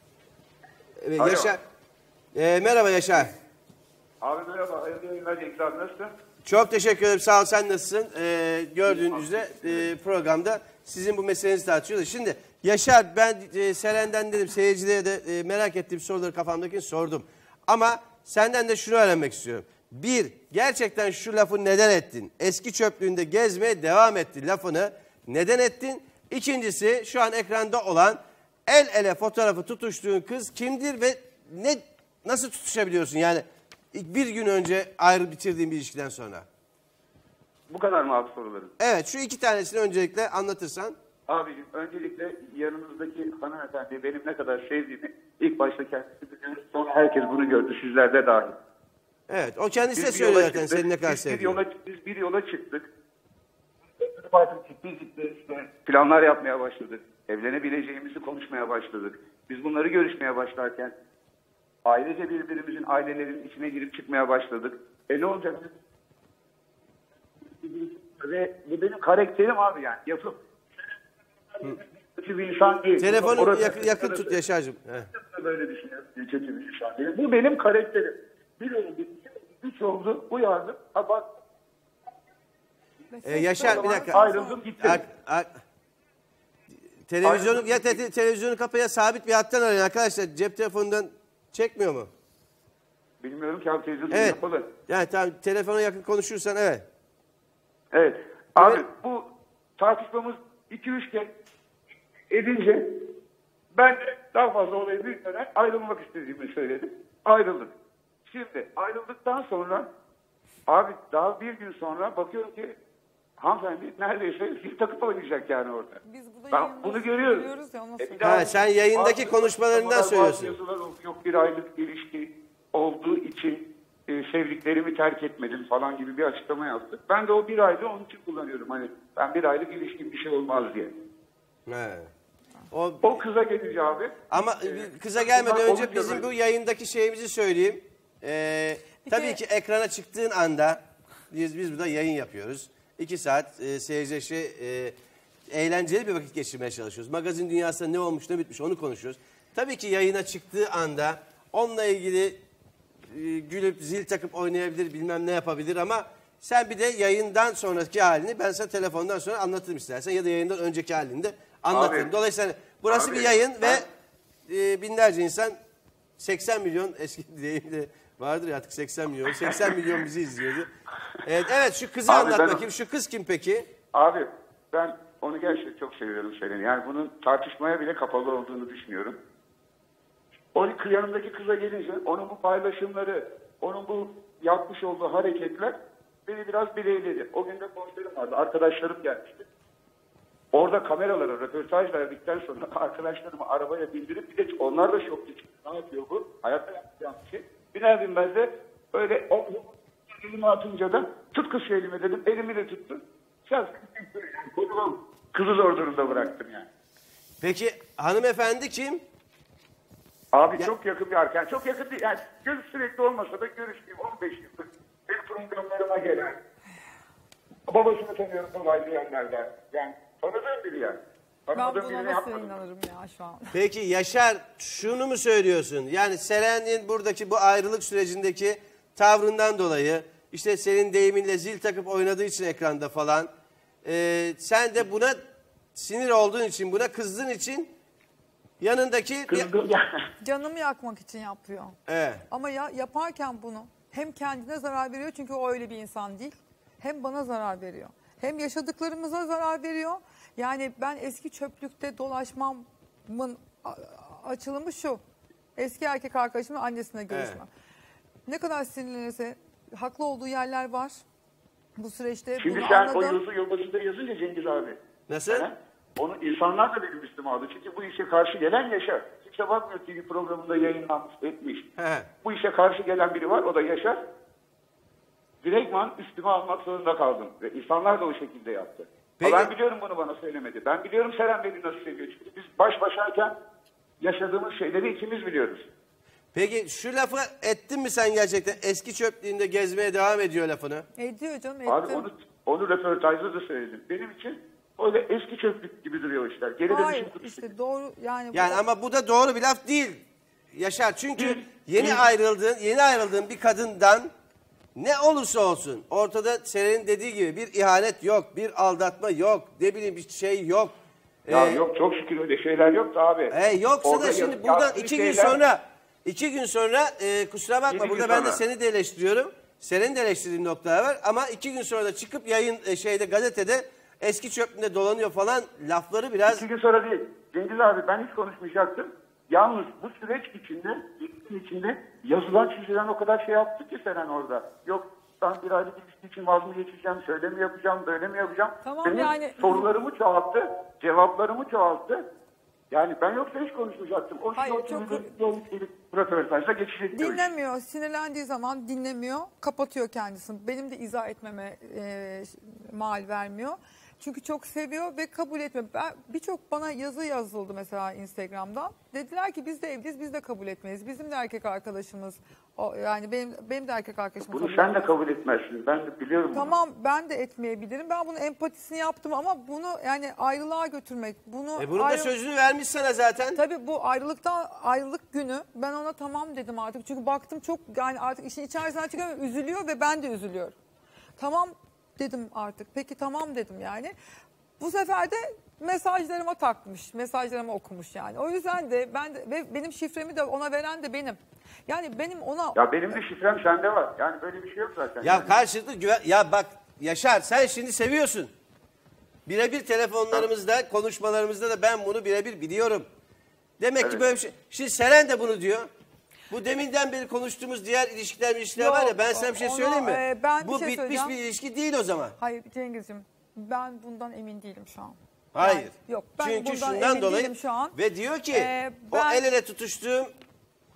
Alo. Yaşar. Merhaba Yaşar. Abi merhaba, hayırlı yayınlar Cengiz abi, nasılsın? Çok teşekkür ederim. Sağ ol. Sen nasılsın? Gördüğün üzere programda sizin bu meselenizi tartışıyoruz. Şimdi Yaşar ben Seren'den dedim seyircilere de merak ettiğim soruları kafamdakini sordum. Ama senden de şunu öğrenmek istiyorum. Bir, gerçekten şu lafı neden ettin? Eski çöplüğünde gezmeye devam etti lafını neden ettin? İkincisi şu an ekranda olan el ele fotoğrafı tutuştuğun kız kimdir ve nasıl tutuşabiliyorsun? Yani bir gün önce ayrı bitirdiğin bir ilişkiden sonra. Bu kadar mı abi soruların? Evet şu iki tanesini öncelikle anlatırsan. Abicim öncelikle yanımızdaki hanımefendi benim ne kadar sevdiğimi ilk başta kendisi biliyor. Sonra herkes bunu gördü, sizler de dahil. Evet o kendisi de Biz bir söylüyor yola zaten çıktık, seni ne kadar biz sevdiğini. Biz bir yola çıktık. İşte planlar yapmaya başladık. Evlenebileceğimizi konuşmaya başladık. Biz bunları görüşmeye başlarken ailece birbirimizin ailelerin içine girip çıkmaya başladık. Ne olacak? Ve bu benim karakterim abi yani. Yapım. Kötü bir insan değil. Telefonu Orası- yakın tut Yaşar'cığım. Böyle düşünüyorum. Kötü bir insan değil. Bu benim karakterim. Bir oldu, üç oldu, uyardım. Ha bak. Yaşar bir dakika. Ayrıldım gittim. Televizyonu televizyonu kapıya sabit bir hattan arayın arkadaşlar. Cep telefonundan çekmiyor mu? Bilmiyorum ki abi televizyon Evet. kapalı. Yani tamam telefona yakın konuşursan evet. Evet. Abi bu tartışmamız 2-3 kez edince ben de daha fazla olayı büyütmeden ayrılmak istediğimi söyledim. Ayrıldık. Şimdi ayrıldıktan sonra abi daha bir gün sonra bakıyorum ki hanımefendi neredeyse bir takıp oynayacak yani orada. Ben bunu görüyorum. Sen yayındaki konuşmalarından söylüyorsun. Yazılar yok bir aylık ilişki olduğu için sevdiklerimi terk etmedim falan gibi bir açıklama yaptı. Ben de o bir ayda onun için kullanıyorum. Hani ben bir aylık ilişkim bir şey olmaz diye. He. O kıza gelince abi. Ama kıza gelmeden Bunlar önce olunca bizim böyle- bu yayındaki şeyimizi söyleyeyim. Tabii ki ekrana çıktığın anda biz burada yayın yapıyoruz. 2 saat seyirci eğlenceli bir vakit geçirmeye çalışıyoruz. Magazin dünyasında ne olmuş ne bitmiş onu konuşuyoruz. Tabii ki yayına çıktığı anda onunla ilgili gülüp zil takıp oynayabilir bilmem ne yapabilir ama sen bir de yayından sonraki halini ben sana telefondan sonra anlatırım istersen ya da yayından önceki halini de anlatırım. Abi, Dolayısıyla burası bir yayın ve binlerce insan 80 milyon eski deyimle vardır ya artık 80 milyon bizi izliyordu. Evet şu kızı Abi anlat ben- bakayım. Şu kız kim peki? Abi ben onu gerçekten çok seviyorum Selen'i. Yani bunun tartışmaya bile kapalı olduğunu düşünüyorum. O yanındaki kıza gelince onun bu paylaşımları, onun bu yapmış olduğu hareketler beni biraz bileyledi. O gün de konserim vardı. Arkadaşlarım gelmişti. Orada kameralara röportaj verdikten sonra arkadaşlarımı arabaya bindirip bir de onlar da şok geçti. Ne yapıyor bu? Hayatta yapacağım bir şey. Biner binmez de öyle elimi atınca da tut kız şu elimi dedim. Elimi de tuttu. Kızı zor durumda bıraktım yani. Peki hanımefendi kim? Abi çok yakın bir arkadaş. Çok yakın değil. Yani sürekli olmasa da görüştüğüm 15 yıldır benim programlarıma gelen. Babasını tanıyorum dolaylı yerlerden. Yani tanıdığım biri yani. Ben Tanımadığım buna birine nasıl yapmadım. inanırım ya şu an. Peki Yaşar şunu mu söylüyorsun? Yani Selen'in buradaki bu ayrılık sürecindeki tavrından dolayı işte senin deyiminle zil takıp oynadığı için ekranda falan sen de buna sinir olduğun için buna kızdığın için yanındaki Canımı yakmak için yapıyor. Evet. Ama yaparken bunu hem kendine zarar veriyor çünkü o öyle bir insan değil. Hem bana zarar veriyor. Hem yaşadıklarımıza zarar veriyor. Yani ben eski çöplükte dolaşmamın açılımı şu. Eski erkek arkadaşımla annesine görüşmem. Evet. Ne kadar sinirlenirse haklı olduğu yerler var. Bu süreçte Şimdi bunu sen anladım. o yazı yılbaşında yazınca Cengiz abi. Nasıl? Onu insanlar da benim üstüme aldı. Çünkü bu işe karşı gelen Yaşar. Kimse bakmıyor TV programında yayınlanmış, etmiş. Bu işe karşı gelen biri var, o da Yaşar. Direktman üstüme almak zorunda kaldım. Ve insanlar da o şekilde yaptı. Peki. Ben biliyorum bunu bana söylemedi. Ben biliyorum Seren beni nasıl seviyor. Çünkü biz baş başayken yaşadığımız şeyleri ikimiz biliyoruz. Peki şu lafı ettin mi sen gerçekten? Eski çöplüğünde gezmeye devam ediyor lafını. Ediyor canım, ettim. Abi onu röportajda da söyledim. Benim için öyle eski çöplük gibi duruyor işler. Geri dönüşüm Hayır işte doğru yani. Yani ama bu da doğru bir laf değil Yaşar. Çünkü yeni ayrıldığın bir kadından ne olursa olsun ortada senin dediği gibi bir ihanet yok, bir aldatma yok, ne bileyim bir şey yok. Ya yok çok şükür öyle şeyler yok da abi. Yoksa Orada da şimdi yaptığı buradan 2 gün şeyler- sonra 2 gün sonra kusura bakma 7 gün burada ben de sonra. seni de eleştiriyorum. Senin de eleştirdiğin noktalar var ama 2 gün sonra da çıkıp yayın gazetede eski çöplüğünde dolanıyor falan lafları biraz... 2 gün sonra değil. Cengiz abi ben hiç konuşmayacaktım. Yalnız bu süreç içinde yazılan çizilen o kadar şey yaptı ki Seren orada. Yok ben bir aylık ilişki için vaz mı geçeceğim, şöyle mi yapacağım, böyle mi yapacağım. Tamam, Benim yani- sorularımı çoğalttı, cevaplarımı çoğalttı. Yani ben yoksa hiç konuşmayacaktım. O Hayır, röportajda geçecekti. Dinlemiyor. Sinirlendiği zaman dinlemiyor. Kapatıyor kendisini. Benim de izah etmeme mal vermiyor. Çünkü çok seviyor ve kabul etmiyor. Birçok bana yazı yazıldı mesela Instagram'dan. Dediler ki biz de evliyiz, biz de kabul etmeyiz. Bizim de erkek arkadaşımız, yani benim de erkek arkadaşım. Bunu sen de kabul etmezsin. Ben de biliyorum. Tamam ben de etmeyebilirim. Ben bunun empatisini yaptım ama bunu yani ayrılığa götürmek. bunun da sözünü vermiş sana zaten. Tabii bu ayrılık günü ben ona tamam dedim artık. Çünkü baktım çok yani artık işin içerisinden çıkamıyor. Üzülüyor ve ben de üzülüyorum. Tamam dedim artık. Peki tamam dedim yani. Bu sefer de mesajlarıma takmış. Mesajlarımı okumuş yani. O yüzden de ve benim şifremi de ona veren de benim. Yani benim ona... Ya benim de şifrem sende var. Yani böyle bir şey yok zaten. Ya karşılıklı güven... Ya bak Yaşar sen şimdi seviyorsun. Birebir telefonlarımızda, konuşmalarımızda da ben bunu birebir biliyorum. Demek ki böyle bir şey... Şimdi Seren de bunu diyor. Bu deminden beri konuştuğumuz diğer ilişkiler var ya ben sana bir şey söyleyeyim mi? Bu şey bitmiş bir ilişki değil o zaman. Hayır Cengiz'ciğim ben bundan emin değilim şu an. Hayır. Yani, yok ben Çünkü bundan şundan emin dolayı değilim şu an. ve diyor ki o el ele tutuştuğum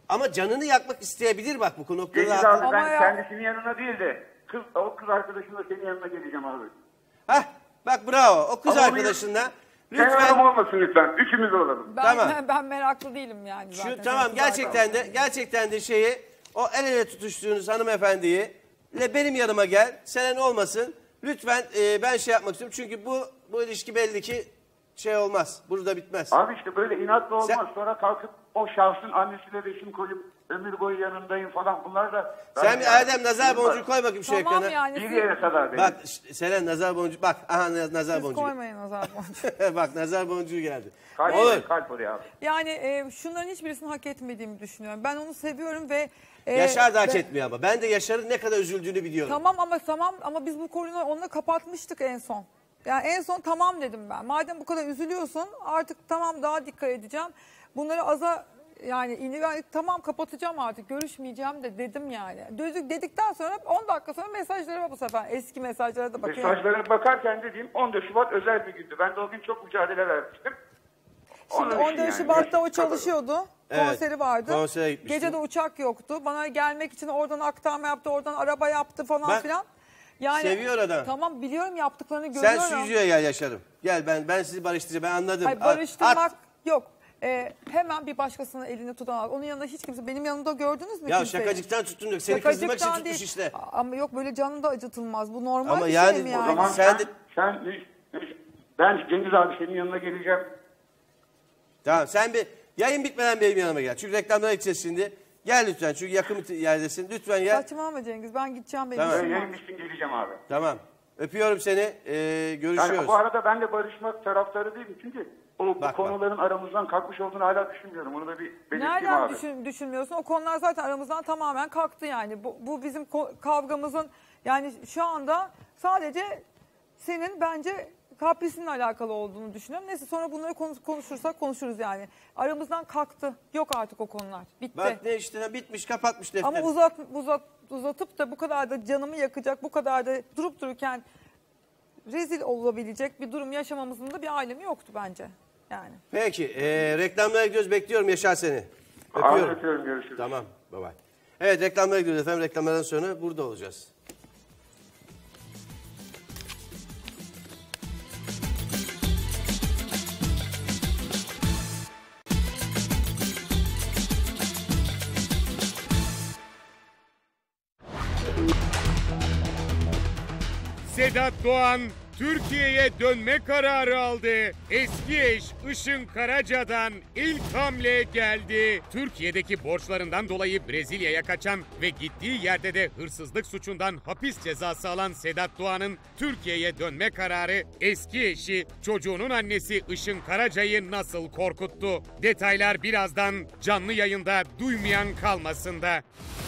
Ama canını yakmak isteyebilir bak bu noktada. Cengiz abi ben ya- kendisinin yanına değil de o kız arkadaşımla senin yanına geleceğim abi. Bak bravo. O kız Ama arkadaşınla Sen lütfen. olmasın lütfen. Üçümüz olalım. Ben meraklı değilim yani zaten. Tamam gerçekten de şeyi o el ele tutuştuğunuz hanımefendiyi benim yanıma gel. Senen olmasın. Lütfen ben şey yapmak istiyorum. Çünkü bu ilişki belli ki şey olmaz. Burada bitmez. Abi işte böyle inatla olmaz. Sonra kalkıp o şahsın annesiyle resim koyup ömür boyu yanındayım falan. Bunlar da... Sen bir Erdem nazar boncuğu koy bakayım şu ekrana. yani Bir yere kadar benim. Bak Selen nazar boncuğu. Bak aha nazar Siz boncuğu. koymayın nazar boncuğu. Bak nazar boncuğu geldi. Kalp oraya abi. Yani şunların hiçbirisini hak etmediğimi düşünüyorum. Ben onu seviyorum ve... Yaşar da hak ve- etmiyor ama. Ben de Yaşar'ın ne kadar üzüldüğünü biliyorum. Tamam ama biz bu konuyu onunla kapatmıştık en son. Yani en son tamam dedim ben. Madem bu kadar üzülüyorsun artık tamam daha dikkat edeceğim. Bunları tamam kapatacağım artık görüşmeyeceğim de dedim yani. Dedikten sonra 10 dakika sonra mesajlara bu sefer eski mesajlara da bakıyorum. Mesajlara bakarken dediğim 14 Şubat özel bir gündü. Ben de o gün çok mücadele vermiştim. Şimdi Onun için 14 yani. Şubat'ta o çalışıyordu. Evet, Konseri vardı. konsere gitmiştim. Gece de uçak yoktu. Bana gelmek için oradan aktarma yaptı, oradan araba yaptı falan Bak, filan. Yani seviyor adam. Tamam biliyorum yaptıklarını görüyorum. Sen Süzü'ye gel Yaşar'ım. Gel ben sizi barıştıracağım. Ben anladım. Hayır, barıştırmak yok. Hemen bir başkasının elini tutan. Onun yanında hiç kimse. Benim yanımda gördünüz mü Ya kimseyi? şakacıktan tuttun yok. Seni kızdırmak için Şakacıktan tutmuş işte. Ama yok böyle canın da acıtılmaz. Bu normal Ama bir yani şey mi o yani? Tamam Sen ben Cengiz abi senin yanına geleceğim. Tamam sen bir yayın bitmeden benim yanıma gel. Çünkü reklamlara gideceğiz şimdi. Gel lütfen çünkü yakın bir yerdesin. Lütfen gel. Saçmalama Cengiz ben gideceğim benim Tamam. işim var. Yayın bitsin geleceğim abi. Tamam. Öpüyorum seni. Görüşüyoruz. Yani bu arada ben de barışmak taraftarı değilim. Çünkü bu Bak. konuların aramızdan kalkmış olduğunu hala düşünmüyorum. Onu da bir belirteyim Nereden abi. düşünmüyorsun? O konular zaten aramızdan tamamen kalktı yani. Bu bizim kavgamızın yani şu anda sadece senin bence kaprisinle alakalı olduğunu düşünüyorum. Neyse sonra bunları konuşursak konuşuruz yani. Aramızdan kalktı. Yok artık o konular. Bitti. Bak ne işte bitmiş kapatmış defteri. Ama uzatıp da bu kadar da canımı yakacak, bu kadar da durup dururken rezil olabilecek bir durum yaşamamızın da bir alemi yoktu bence. Yani. Peki reklamlara gidiyoruz. Bekliyorum Yaşar seni. Abi öpüyorum görüşürüz. Tamam bye bye. Evet reklamlara gidiyoruz efendim. Reklamlardan sonra burada olacağız. Sedat Doğan Türkiye'ye dönme kararı aldı. Eski eş Işın Karaca'dan ilk hamle geldi. Türkiye'deki borçlarından dolayı Brezilya'ya kaçan ve gittiği yerde de hırsızlık suçundan hapis cezası alan Sedat Doğan'ın Türkiye'ye dönme kararı eski eşi, çocuğunun annesi Işın Karaca'yı nasıl korkuttu? Detaylar birazdan canlı yayında duymayan kalmasın da.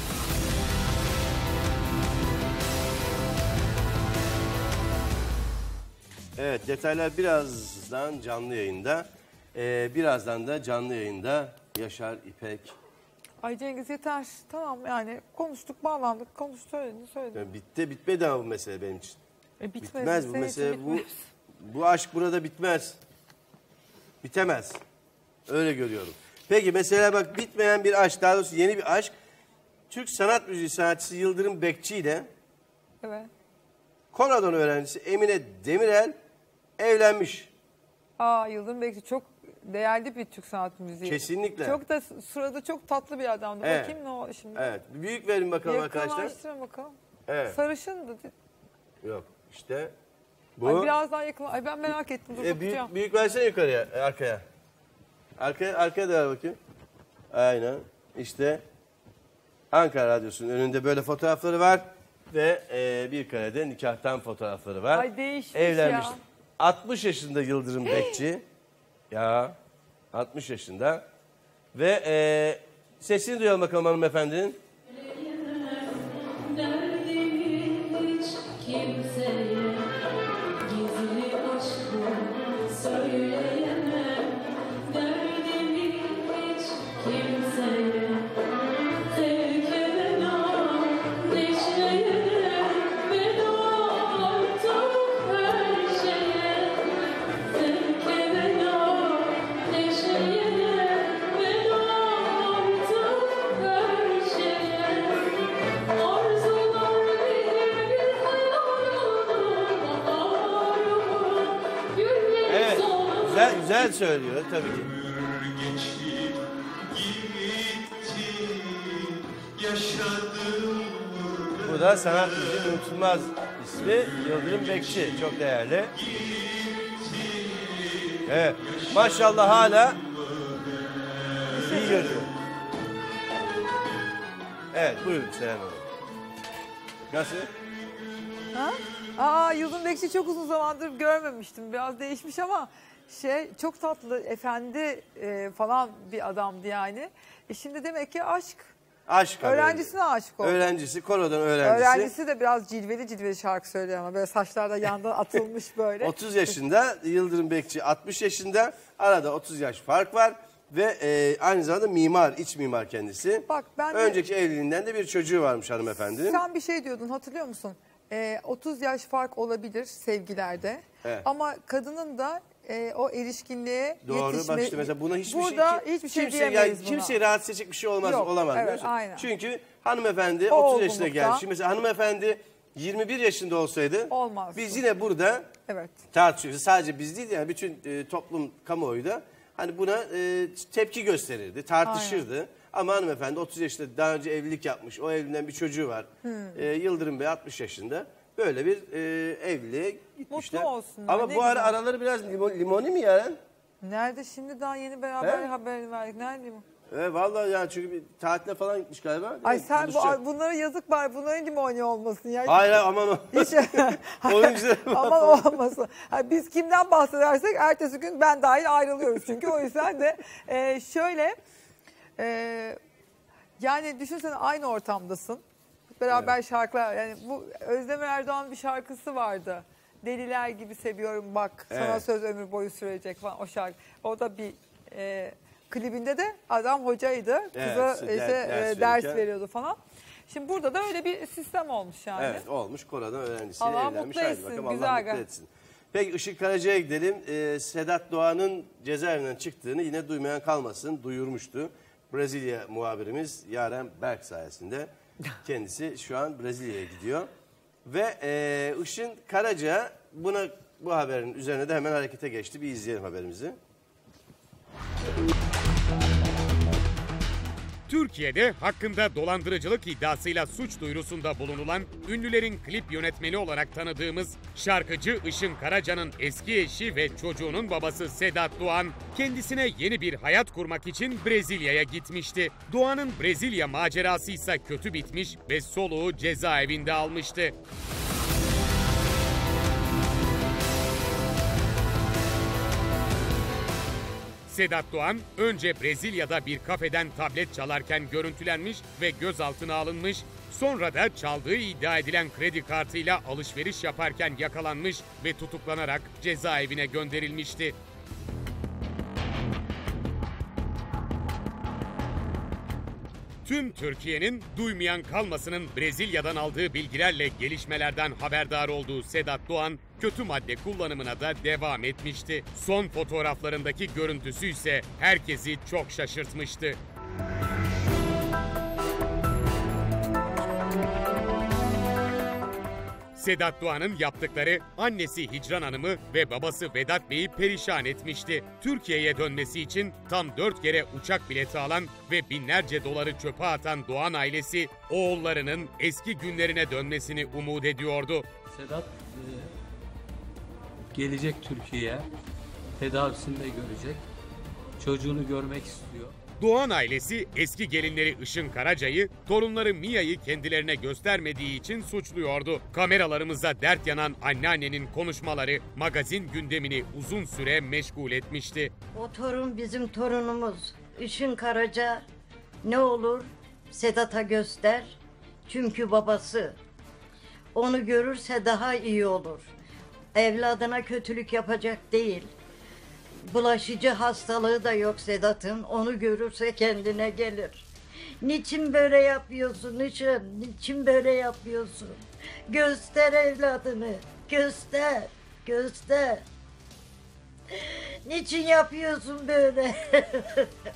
Evet detaylar birazdan canlı yayında. Birazdan da canlı yayında Yaşar İpek. Ay Cengiz yeter. Tamam yani konuştuk, bağlandık, söyledim. Yani bitmedi ama bu mesele benim için. Bitmez bu senin mesele. için bitmez. Bu aşk burada bitmez. Bitemez. Öyle görüyorum. Peki mesela bak bitmeyen bir aşk, daha doğrusu yeni bir aşk. Türk sanat müziği sanatçısı Yıldırım Bekçi ile Evet. Konradon öğrencisi Emine Demirel evlenmiş. Yıldırım Bekçi çok değerli bir Türk sanat müziği. Kesinlikle. Çok da sırada çok tatlı bir adamdı. Evet. Bakayım ne o şimdi. Evet. Büyük verin bakalım arkadaşlar. Yakınlaştırın bakalım. Evet. Sarışındı. Yok işte bu. Ay biraz daha yakın. Ay ben merak ettim. Dur bakacağım. Büyük versene yukarıya, arkaya. Arkaya da ver bakayım. Aynen. İşte Ankara Radyosu'nun önünde böyle fotoğrafları var. Ve bir karede nikahtan fotoğrafları var. Ay değişmiş Evlenmiş. ya. 60 yaşında Yıldırım Bekçi. Ya 60 yaşında. Ve sesini duyalım bakalım hanımefendinin. Güzel söylüyor tabii ki. Bu da sanat müziği unutulmaz ismi Yıldırım Bekçi. Çok değerli. Evet. Maşallah hala iyi görüyor. Evet buyurun Seyhan Hanım. Nasıl? Ha? Yıldırım Bekçi çok uzun zamandır görmemiştim. Biraz değişmiş ama çok tatlı, efendi falan bir adamdı yani. Şimdi demek ki aşk. Aşk öğrencisine aşık oldu. Öğrencisi, korodan öğrencisi. Öğrencisi de biraz cilveli şarkı söylüyor ama böyle saçlar da yandan atılmış böyle. 30 yaşında, Yıldırım Bekçi 60 yaşında. Arada 30 yaş fark var. Ve aynı zamanda mimar, iç mimar kendisi. Bak ben önceki evliliğinden de bir çocuğu varmış hanımefendinin. Sen bir şey diyordun, hatırlıyor musun? 30 yaş fark olabilir sevgilerde. Evet. Ama kadının da o erişkinliğe doğru, yetişme... bak işte mesela buna hiçbir hiçbir şey diyemeyiz buna. Kimseyi rahatsız edecek bir şey olamaz. Evet, aynen. Çünkü hanımefendi 30 yaşına gelmiş. Mesela hanımefendi 21 yaşında olsaydı biz yine burada tartışıyoruz. Sadece biz değil yani bütün toplum, kamuoyu da hani buna tepki gösterirdi, tartışırdı. Aynen. Ama hanımefendi 30 yaşında daha önce evlilik yapmış. O evliliğinden bir çocuğu var. Yıldırım Bey 60 yaşında. Böyle bir evliliğe gitmişler. Mutlu olsunlar. Ama bu ara araları biraz limoni mi yani? Nerede? Şimdi daha yeni beraber haberini verdik. Nerede limon? Vallahi yani çünkü bir tatile falan gitmiş galiba. Ay sen bunlara yazık bari. Bunların limoni olmasın ya. Hayır aman o. Oyuncular aman olmasın. Yani biz kimden bahsedersek ertesi gün ben dahil ayrılıyoruz çünkü. O yüzden de şöyle yani düşünsene aynı ortamdasın. Beraber şarkılar, yani bu Özlem Erdoğan bir şarkısı vardı. Deliler gibi seviyorum bak, sana söz ömür boyu sürecek falan, o şarkı. O da bir klibinde de adam hocaydı. Kıza ders veriyordu falan. Şimdi burada da öyle bir sistem olmuş yani. Evet olmuş, korodan öğrencisiyle Allah evlenmiş. mutlu etsin, bakalım, güzel. Allah mutlu etsin. Peki Işık Karaca'ya gidelim. Sedat Doğan'ın cezaevinden çıktığını yine duymayan kalmasın duyurmuştu. Brezilya muhabirimiz Yaren Berk sayesinde. Kendisi şu an Brezilya'ya gidiyor. Ve Işın Karaca bu haberin üzerine de hemen harekete geçti. Bir izleyelim haberimizi. Türkiye'de hakkında dolandırıcılık iddiasıyla suç duyurusunda bulunulan ünlülerin klip yönetmeni olarak tanıdığımız şarkıcı Işın Karaca'nın eski eşi ve çocuğunun babası Sedat Doğan kendisine yeni bir hayat kurmak için Brezilya'ya gitmişti. Doğan'ın Brezilya macerası ise kötü bitmiş ve soluğu cezaevinde almıştı. Sedat Doğan önce Brezilya'da bir kafeden tablet çalarken görüntülenmiş ve gözaltına alınmış, sonra da çaldığı iddia edilen kredi kartıyla alışveriş yaparken yakalanmış ve tutuklanarak cezaevine gönderilmişti. Tüm Türkiye'nin duymayan kalmasının Brezilya'dan aldığı bilgilerle gelişmelerden haberdar olduğu Sedat Doğan, kötü madde kullanımına da devam etmişti. Son fotoğraflarındaki görüntüsü ise herkesi çok şaşırtmıştı. Sedat Doğan'ın yaptıkları annesi Hicran Hanım'ı ve babası Vedat Bey'i perişan etmişti. Türkiye'ye dönmesi için tam 4 kere uçak bileti alan ve binlerce doları çöpe atan Doğan ailesi oğullarının eski günlerine dönmesini umut ediyordu. Sedat gelecek Türkiye'ye, tedavisini de görecek, çocuğunu görmek istiyor. Doğan ailesi eski gelinleri Işın Karaca'yı, torunları Mia'yı kendilerine göstermediği için suçluyordu. Kameralarımıza dert yanan anneannenin konuşmaları magazin gündemini uzun süre meşgul etmişti. O torun bizim torunumuz. Işın Karaca ne olur Sedat'a göster. Çünkü babası. Onu görürse daha iyi olur. Evladına kötülük yapacak değil. Bulaşıcı hastalığı da yok Sedat'ın. Onu görürse kendine gelir. Niçin böyle yapıyorsun Işın? Niçin böyle yapıyorsun? Göster evladını. Göster. Göster. Niçin yapıyorsun böyle?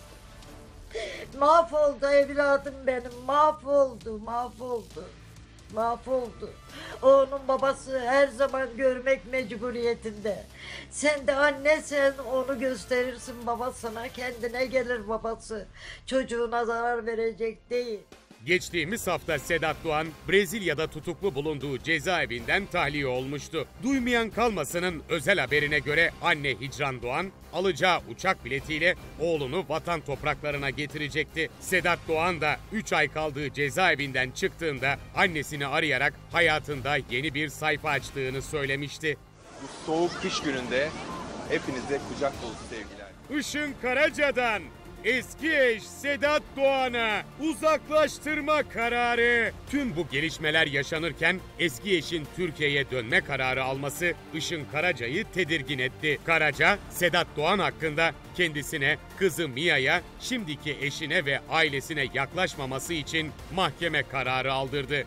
Mahvoldu evladım benim. Mahvoldu. Mahvoldu. mahvoldu. Onun babası her zaman görmek mecburiyetinde. Sen de anne, sen onu gösterirsin babasına, kendine gelir babası. Çocuğuna zarar verecek değil. Geçtiğimiz hafta Sedat Doğan, Brezilya'da tutuklu bulunduğu cezaevinden tahliye olmuştu. Duymayan kalmasının özel haberine göre anne Hicran Doğan, alacağı uçak biletiyle oğlunu vatan topraklarına getirecekti. Sedat Doğan da 3 ay kaldığı cezaevinden çıktığında annesini arayarak hayatında yeni bir sayfa açtığını söylemişti. Bu soğuk kış gününde hepinize kucak dolusu sevgiler. Işın Karaca'dan eski eş Sedat Doğan'a uzaklaştırma kararı. Tüm bu gelişmeler yaşanırken eski eşin Türkiye'ye dönme kararı alması Işın Karaca'yı tedirgin etti. Karaca, Sedat Doğan hakkında kendisine, kızı Mia'ya, şimdiki eşine ve ailesine yaklaşmaması için mahkeme kararı aldırdı.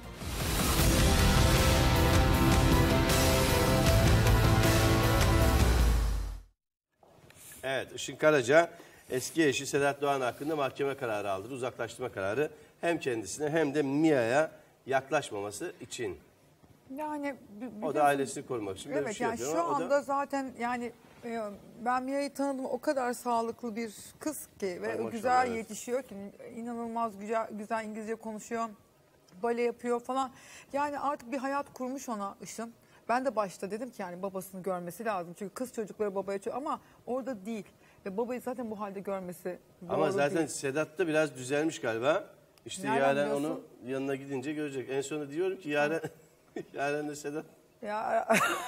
Evet, Işın Karaca eski eşi Sedat Doğan hakkında mahkeme kararı aldırdı. Uzaklaştırma kararı hem kendisine hem de Mia'ya yaklaşmaması için. Yani O da ailesini korumak için böyle evet, bir şey yani yapıyor. şu Ama o anda da zaten yani ben Mia'yı tanıdım, o kadar sağlıklı bir kız ki ve maşallah, güzel evet. yetişiyor ki, inanılmaz güzel İngilizce konuşuyor, bale yapıyor falan. Yani artık bir hayat kurmuş ona Işın. Ben de başta dedim ki yani babasını görmesi lazım. Çünkü kız çocukları babaya çok, ama orada değil. Ve babayı zaten bu halde görmesi doğru ama zaten değil. Sedat da biraz düzelmiş galiba. İşte Nereden Yaren biliyorsun? onu yanına gidince görecek. En sonunda diyorum ki Yaren de Sedat. Ya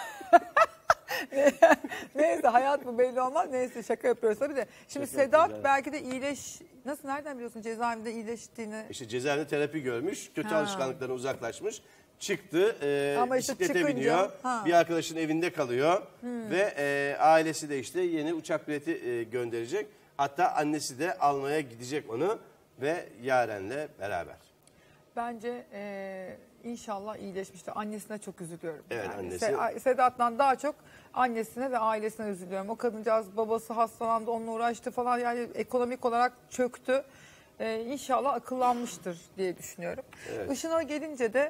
neyse, hayat bu belli olmaz. Neyse, şaka yapıyoruz tabii de. Şimdi Şaka Sedat yapıyoruz, belki de nasıl, nereden biliyorsun cezaevinde iyileştiğini? İşte cezaevinde terapi görmüş, kötü Ha. alışkanlıklarına uzaklaşmış. Çıktı, Ama işte bisiklete çıkınca, biniyor, ha. bir arkadaşın evinde kalıyor ve ailesi de işte yeni uçak bileti gönderecek. Hatta annesi de almaya gidecek onu ve Yaren'le beraber. Bence inşallah iyileşmiştir. Annesine çok üzülüyorum. Evet, Yani annesi. Sedat'tan daha çok annesine ve ailesine üzülüyorum. O kadıncağız, babası hastalandı, onunla uğraştı falan, yani ekonomik olarak çöktü. İnşallah akıllanmıştır diye düşünüyorum. Evet. Işın'a gelince de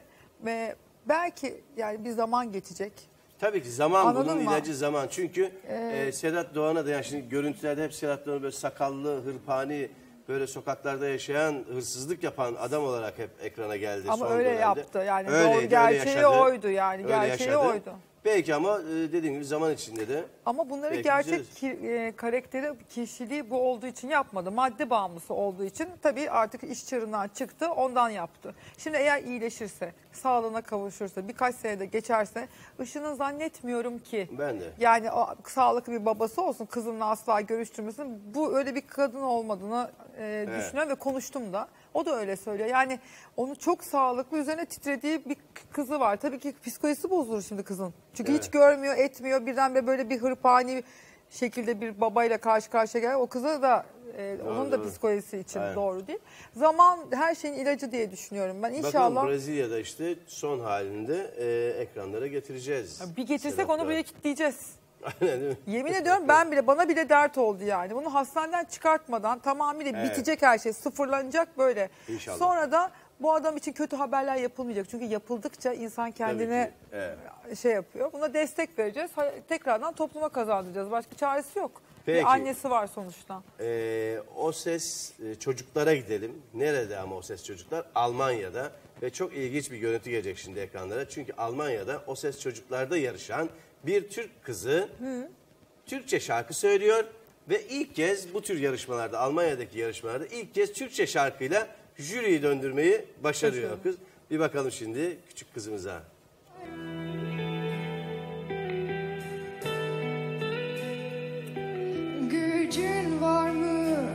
belki yani bir zaman geçecek. Tabii ki zaman, Anladın bunun mı? ilacı zaman. Çünkü Sedat Doğan'a da, yani şimdi görüntülerde hep Sedat Doğan'ı böyle sakallı, hırpani, böyle sokaklarda yaşayan, hırsızlık yapan adam olarak hep ekrana geldi. Ama son öyle dönemde. yaptı yani. Öyleydi, Doğru, gerçeği yaşadı. oydu yani. Öyle Gerçeği yaşadı. oydu. Belki ama dediğim gibi zaman içinde de. Ama bunları belki gerçek düzelir. karakteri, kişiliği bu olduğu için yapmadı. Madde bağımlısı olduğu için tabii artık iş çığırından çıktı, ondan yaptı. Şimdi eğer iyileşirse, sağlığına kavuşursa, birkaç senede geçerse, Işın'ın zannetmiyorum ki Ben de. yani o sağlıklı bir babası olsun, kızınla asla görüştürmesin. Bu öyle bir kadın olmadığını düşünüyorum ve konuştum da. O da öyle söylüyor. Yani onu çok sağlıklı, üzerine titrediği bir kızı var. Tabii ki psikolojisi bozulur şimdi kızın. Çünkü hiç görmüyor, etmiyor. Birdenbire böyle bir hırpani şekilde bir babayla karşı karşıya geliyor. O kıza da onun da doğru. psikolojisi için Aynen. doğru değil. Zaman her şeyin ilacı diye düşünüyorum ben. İnşallah. Bakalım, Brezilya'da işte son halinde ekranlara getireceğiz. Bir getirsek Sedat onu Doğan. böyle kilitleyeceğiz. Aynen, değil mi? Yemin ediyorum bana bile dert oldu yani. Bunu hastaneden çıkartmadan tamamıyla Evet. bitecek her şey. Sıfırlanacak böyle. İnşallah. Sonra da bu adam için kötü haberler yapılmayacak. Çünkü yapıldıkça insan kendine şey yapıyor. Buna destek vereceğiz. Tekrardan topluma kazandıracağız. Başka çaresi yok. Peki. Bir annesi var sonuçta. O ses çocuklara gidelim. Nerede ama o ses çocuklar? Almanya'da. Ve çok ilginç bir görüntü gelecek şimdi ekranlara. Çünkü Almanya'da o ses çocuklarda yarışan bir Türk kızı Türkçe şarkı söylüyor. Ve ilk kez bu tür yarışmalarda, Almanya'daki yarışmalarda ilk kez Türkçe şarkıyla jüriyi döndürmeyi başarıyor kız. Bir bakalım şimdi küçük kızımıza. Gücün var mı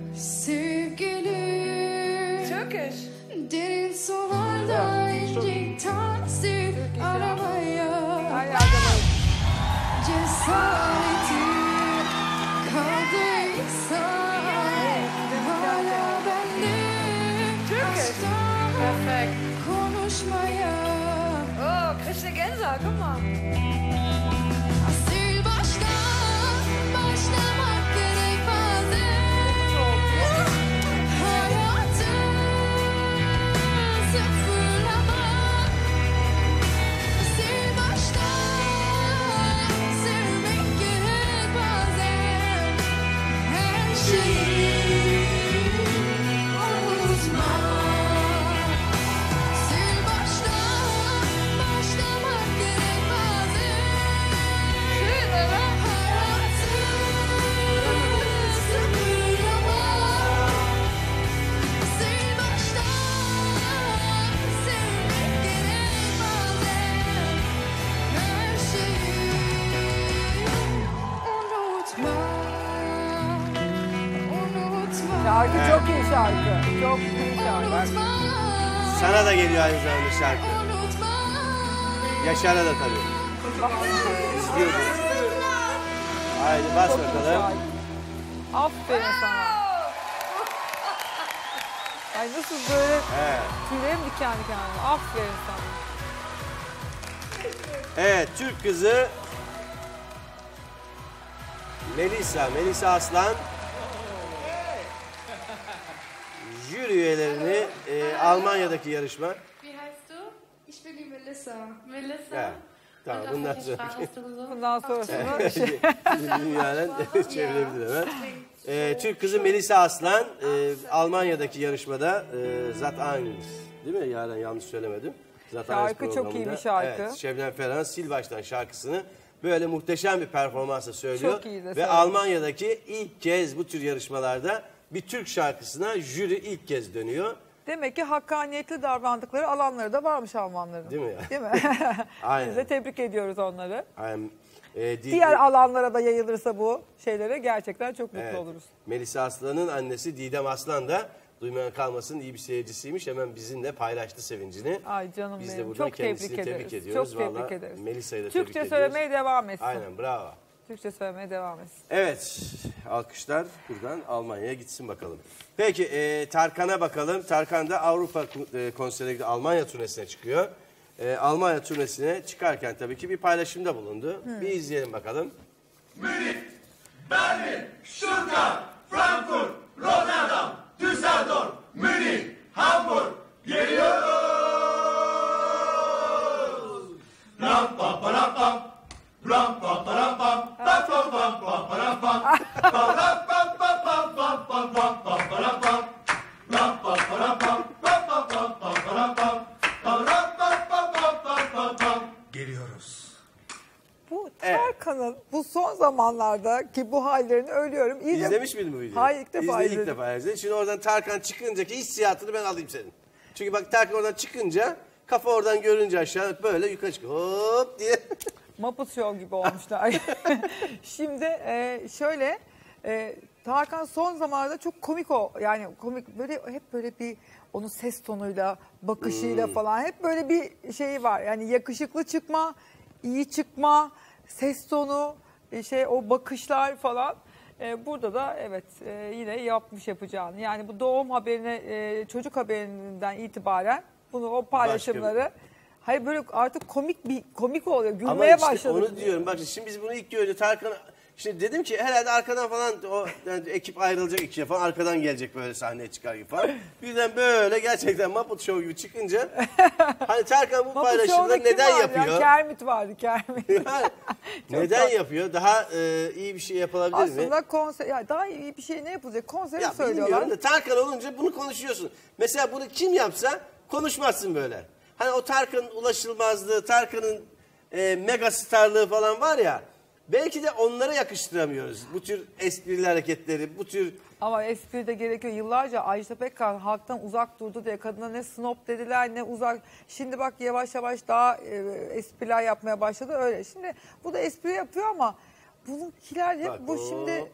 sevgilim? Türkish. Derin sularda incik taksi aramaya. Cesareti kaldıysa hala bende aşktan konuşmaya. Oh, kriegst du Gänsehaut, guck mal. Sil baştan başlamak gerek bazen. Hayatı sıfırlamak şarkı. Çok iyi şarkı. Sana da geliyor aynı zamanda şarkı. Yaşar'a da tabii. İzliyordu. Haydi bas Çok iyi bakalım. şarkı. Aferin sana. Ay nasıl böyle tüylerim diken diken. Aferin sana. Evet, Türk kızı Melisa Aslan jüri üyelerini Almanya'daki yarışma. Wie heißt du? Ich bin die Melissa. Melissa. Evet, tamam bundan sonra. Bundan sonrasını Dünyanın çevirebilir hemen. Türk kızı Melisa Aslan Almanya'daki yarışmada Zat Angst, değil mi? Yaren yanlış söylemedim. Şarkı çok iyi bir şarkı. Evet, Şebnem Ferah'ın Sil Baştan şarkısını böyle muhteşem bir performansla söylüyor. Çok iyi de ve söylüyor. Almanya'daki ilk kez bu tür yarışmalarda bir Türk şarkısına jüri ilk kez dönüyor. Demek ki hakkaniyetli davrandıkları alanları da varmış Almanların. Değil mi ya? Değil mi? Aynen. Biz de tebrik ediyoruz onları. Aynen. Diğer alanlara da yayılırsa bu şeylere gerçekten çok mutlu Evet. oluruz. Melisa Aslan'ın annesi Didem Aslan da duymayan kalmasın iyi bir seyircisiymiş. Hemen bizimle paylaştı sevincini. Ay canım Biz de benim. buradan Çok tebrik kendisini ederiz. tebrik ediyoruz. Çok tebrik Vallahi ederiz. Melisa'yı da Türkçe tebrik söylemeye ediyoruz. devam etsin. Aynen bravo. Türkçe söylemeye devam etsin. Evet, alkışlar buradan Almanya'ya gitsin bakalım. Peki, Tarkan'a bakalım. Tarkan da Avrupa konserine gidiyor, Almanya turnesine çıkıyor. Almanya turnesine çıkarken tabii ki bir paylaşımda bulundu. Bir izleyelim bakalım. Münih, Berlin, Stuttgart, Frankfurt, Rotterdam, Düsseldorf, Münih, Hamburg geliyoruz. Ram pam pam pam, ram pam pam pam, pam pam pam pam pam pam, ram pam pam pam pam pam pam pam pam pam, ram pam pam pam pam pam pam pam pam pam, ram pam pam pam pam pam. Geliyoruz. Bu Tarkan'ın bu son zamanlardaki bu hallerini ölüyorum. İyice... İzlemiş miydin bu videoyu? Hayır, ilk defa İlk izledim. defa izledim. Şimdi oradan Tarkan çıkıncaki hissiyatını ben alayım senin. Çünkü bak Tarkan oradan çıkınca kafa oradan görünce aşağı böyle yukarı çıkıyor. Hop diye. Muppet Show gibi olmuşlar. Şimdi şöyle Tarkan son zamanlarda çok komik yani komik böyle hep böyle bir onun ses tonuyla bakışıyla falan hep böyle bir şeyi var. Yani yakışıklı çıkma, iyi çıkma, ses tonu, o bakışlar falan. Burada da evet yine yapmış yapacağını. Yani bu doğum haberine çocuk haberinden itibaren bunu o paylaşımları hayır böyle artık komik oluyor. Gülmeye Ama işte başladık. onu diyorum. Bak şimdi biz bunu ilk gördük Tarkan. Şimdi dedim ki herhalde arkadan falan o yani ekip ayrılacak ikiye falan arkadan gelecek böyle sahneye çıkar gibi falan. Birden böyle gerçekten Muppet Show gibi çıkınca hani Tarkan bu paylaşımda neden yapıyor? Ya? Kermit vardı Kermit. Neden yapıyor? Daha iyi bir şey yapılabilir mi? Aslında konser ya daha iyi bir şey ne yapılacak? Konseri Ya söylüyorlar. bilmiyorum da Tarkan olunca bunu konuşuyorsun. Mesela bunu kim yapsa konuşmazsın böyle. Hani o Tarkan'ın ulaşılmazlığı, Tarkan'ın mega starlığı falan var ya. Belki de onlara yakıştıramıyoruz. Bu tür esprili hareketleri, bu tür... Ama espri de gerekiyor. Yıllarca Ajda Pekkan halktan uzak durdu diye kadına ne snob dediler ne uzak. Şimdi bak yavaş yavaş daha espriler yapmaya başladı öyle. Şimdi bu da espri yapıyor ama bununkiler hep Bak, bu şimdi...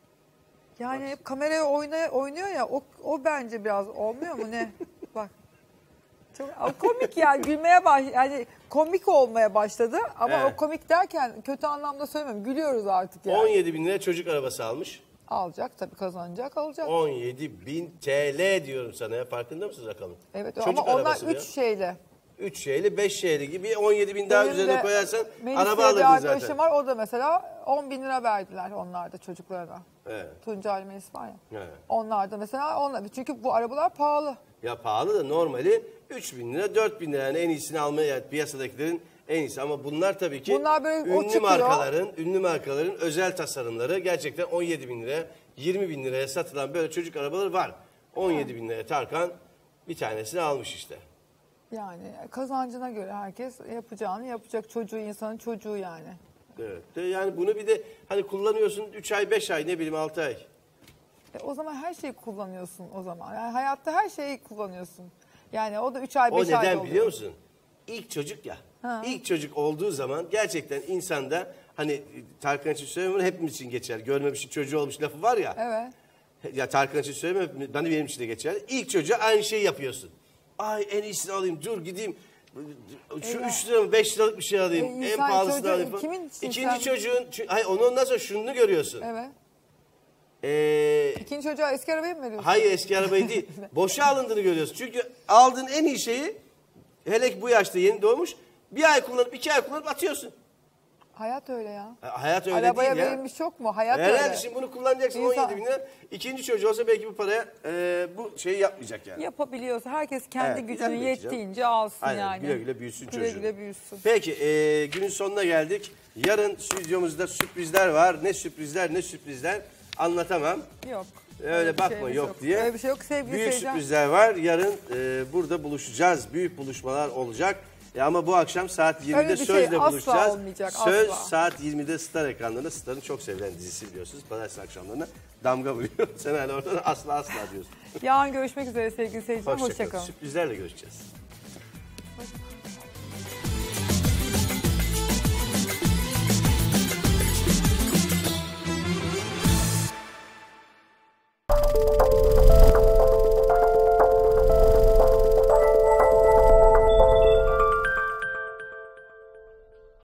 Yani hep kameraya oynuyor ya o bence biraz olmuyor mu ne? Bak. Çok komik ya gülmeye yani komik olmaya başladı ama Evet. o komik derken kötü anlamda söylemiyorum gülüyoruz artık yani. 17 bin lira çocuk arabası almış. Alacak tabii kazanacak alacak. 17 bin TL diyorum sana ya farkında mısın rakamın? Evet Çocuk ama onlar arabası 3 ya. şeyle. 3 şeyli 5 şeyli gibi 17 bin daha Benim üzerine de koyarsan Melis araba diye bir alırdın arkadaşım zaten. var o da mesela 10 bin lira verdiler onlar da çocuklarına. Evet. Tuncay Melis var ya. Evet. Onlar da mesela çünkü bu arabalar pahalı. Ya pahalı da normali 3 bin lira 4 bin lira yani en iyisini almaya yani piyasadakilerin en iyisi ama bunlar tabii ki Bunlar böyle o ünlü markaların özel tasarımları gerçekten 17 bin liraya 20 bin liraya satılan böyle çocuk arabaları var. 17 bin liraya Tarkan bir tanesini almış işte. Yani kazancına göre herkes yapacağını yapacak çocuğu insanın çocuğu yani. Evet. Yani bunu bir de hani kullanıyorsun 3 ay 5 ay ne bileyim 6 ay. O zaman her şeyi kullanıyorsun o zaman. Yani hayatta her şeyi kullanıyorsun. Yani o da 3 ay 5 O ay neden oluyor. biliyor musun? İlk çocuk ya. Ha. İlk çocuk olduğu zaman gerçekten insanda hani Tarkan için söylemiyorum hepimiz için geçer. Görmemişin çocuğu olmuş lafı var ya. Evet. Ya Tarkan için söylemiyorum, ben de benim için de geçerli. İlk çocuğa aynı şeyi yapıyorsun. Ay en iyisini alayım, dur gideyim. Şu 3 lira mı 5 liralık bir şey alayım. En pahalısını alayım. İkinci çocuğun, hayır onu ondan sonra şunu görüyorsun. Evet. İkinci çocuğa eski arabayı mı veriyorsun? Hayır eski arabayı değil. Boşa alındığını görüyorsun. Çünkü aldığın en iyi şeyi, hele ki bu yaşta yeni doğmuş, bir ay kullanıp 2 ay kullanıp atıyorsun. Hayat öyle ya. Hayat öyle Arabaya değil ya. verilmiş çok mu? Hayat Herhalde öyle. şimdi bunu kullanacaksın 17 bin lira. İkinci çocuğu olsa belki bu paraya bu şeyi yapmayacak yani. Yapabiliyorsa herkes kendi Evet, gücünü tabii ki yettiğince canım. alsın Aynen, yani. güle güle büyüsün Güle çocuğu. güle büyüsün. Peki günün sonuna geldik. Yarın stüdyomuzda sürprizler var. Ne sürprizler anlatamam. Yok. Öyle bakma şeyimiz yok diye. Öyle bir şey yok sevgili Büyük seyirciler. sürprizler var. Yarın burada buluşacağız. Büyük buluşmalar olacak. Ama bu akşam saat 20'de Öyle bir şey Söz'le asla buluşacağız. olmayacak, Söz asla. saat 20'de Star ekranlarında. Star'ın çok sevilen dizisi biliyorsunuz. Pazartesi akşamlarına damga vuruyor. Sen hala orada da asla diyorsun. Yarın görüşmek üzere sevgili seyirciler. Hoşça kalın. Sürprizlerle görüşeceğiz. Hoşça kalın.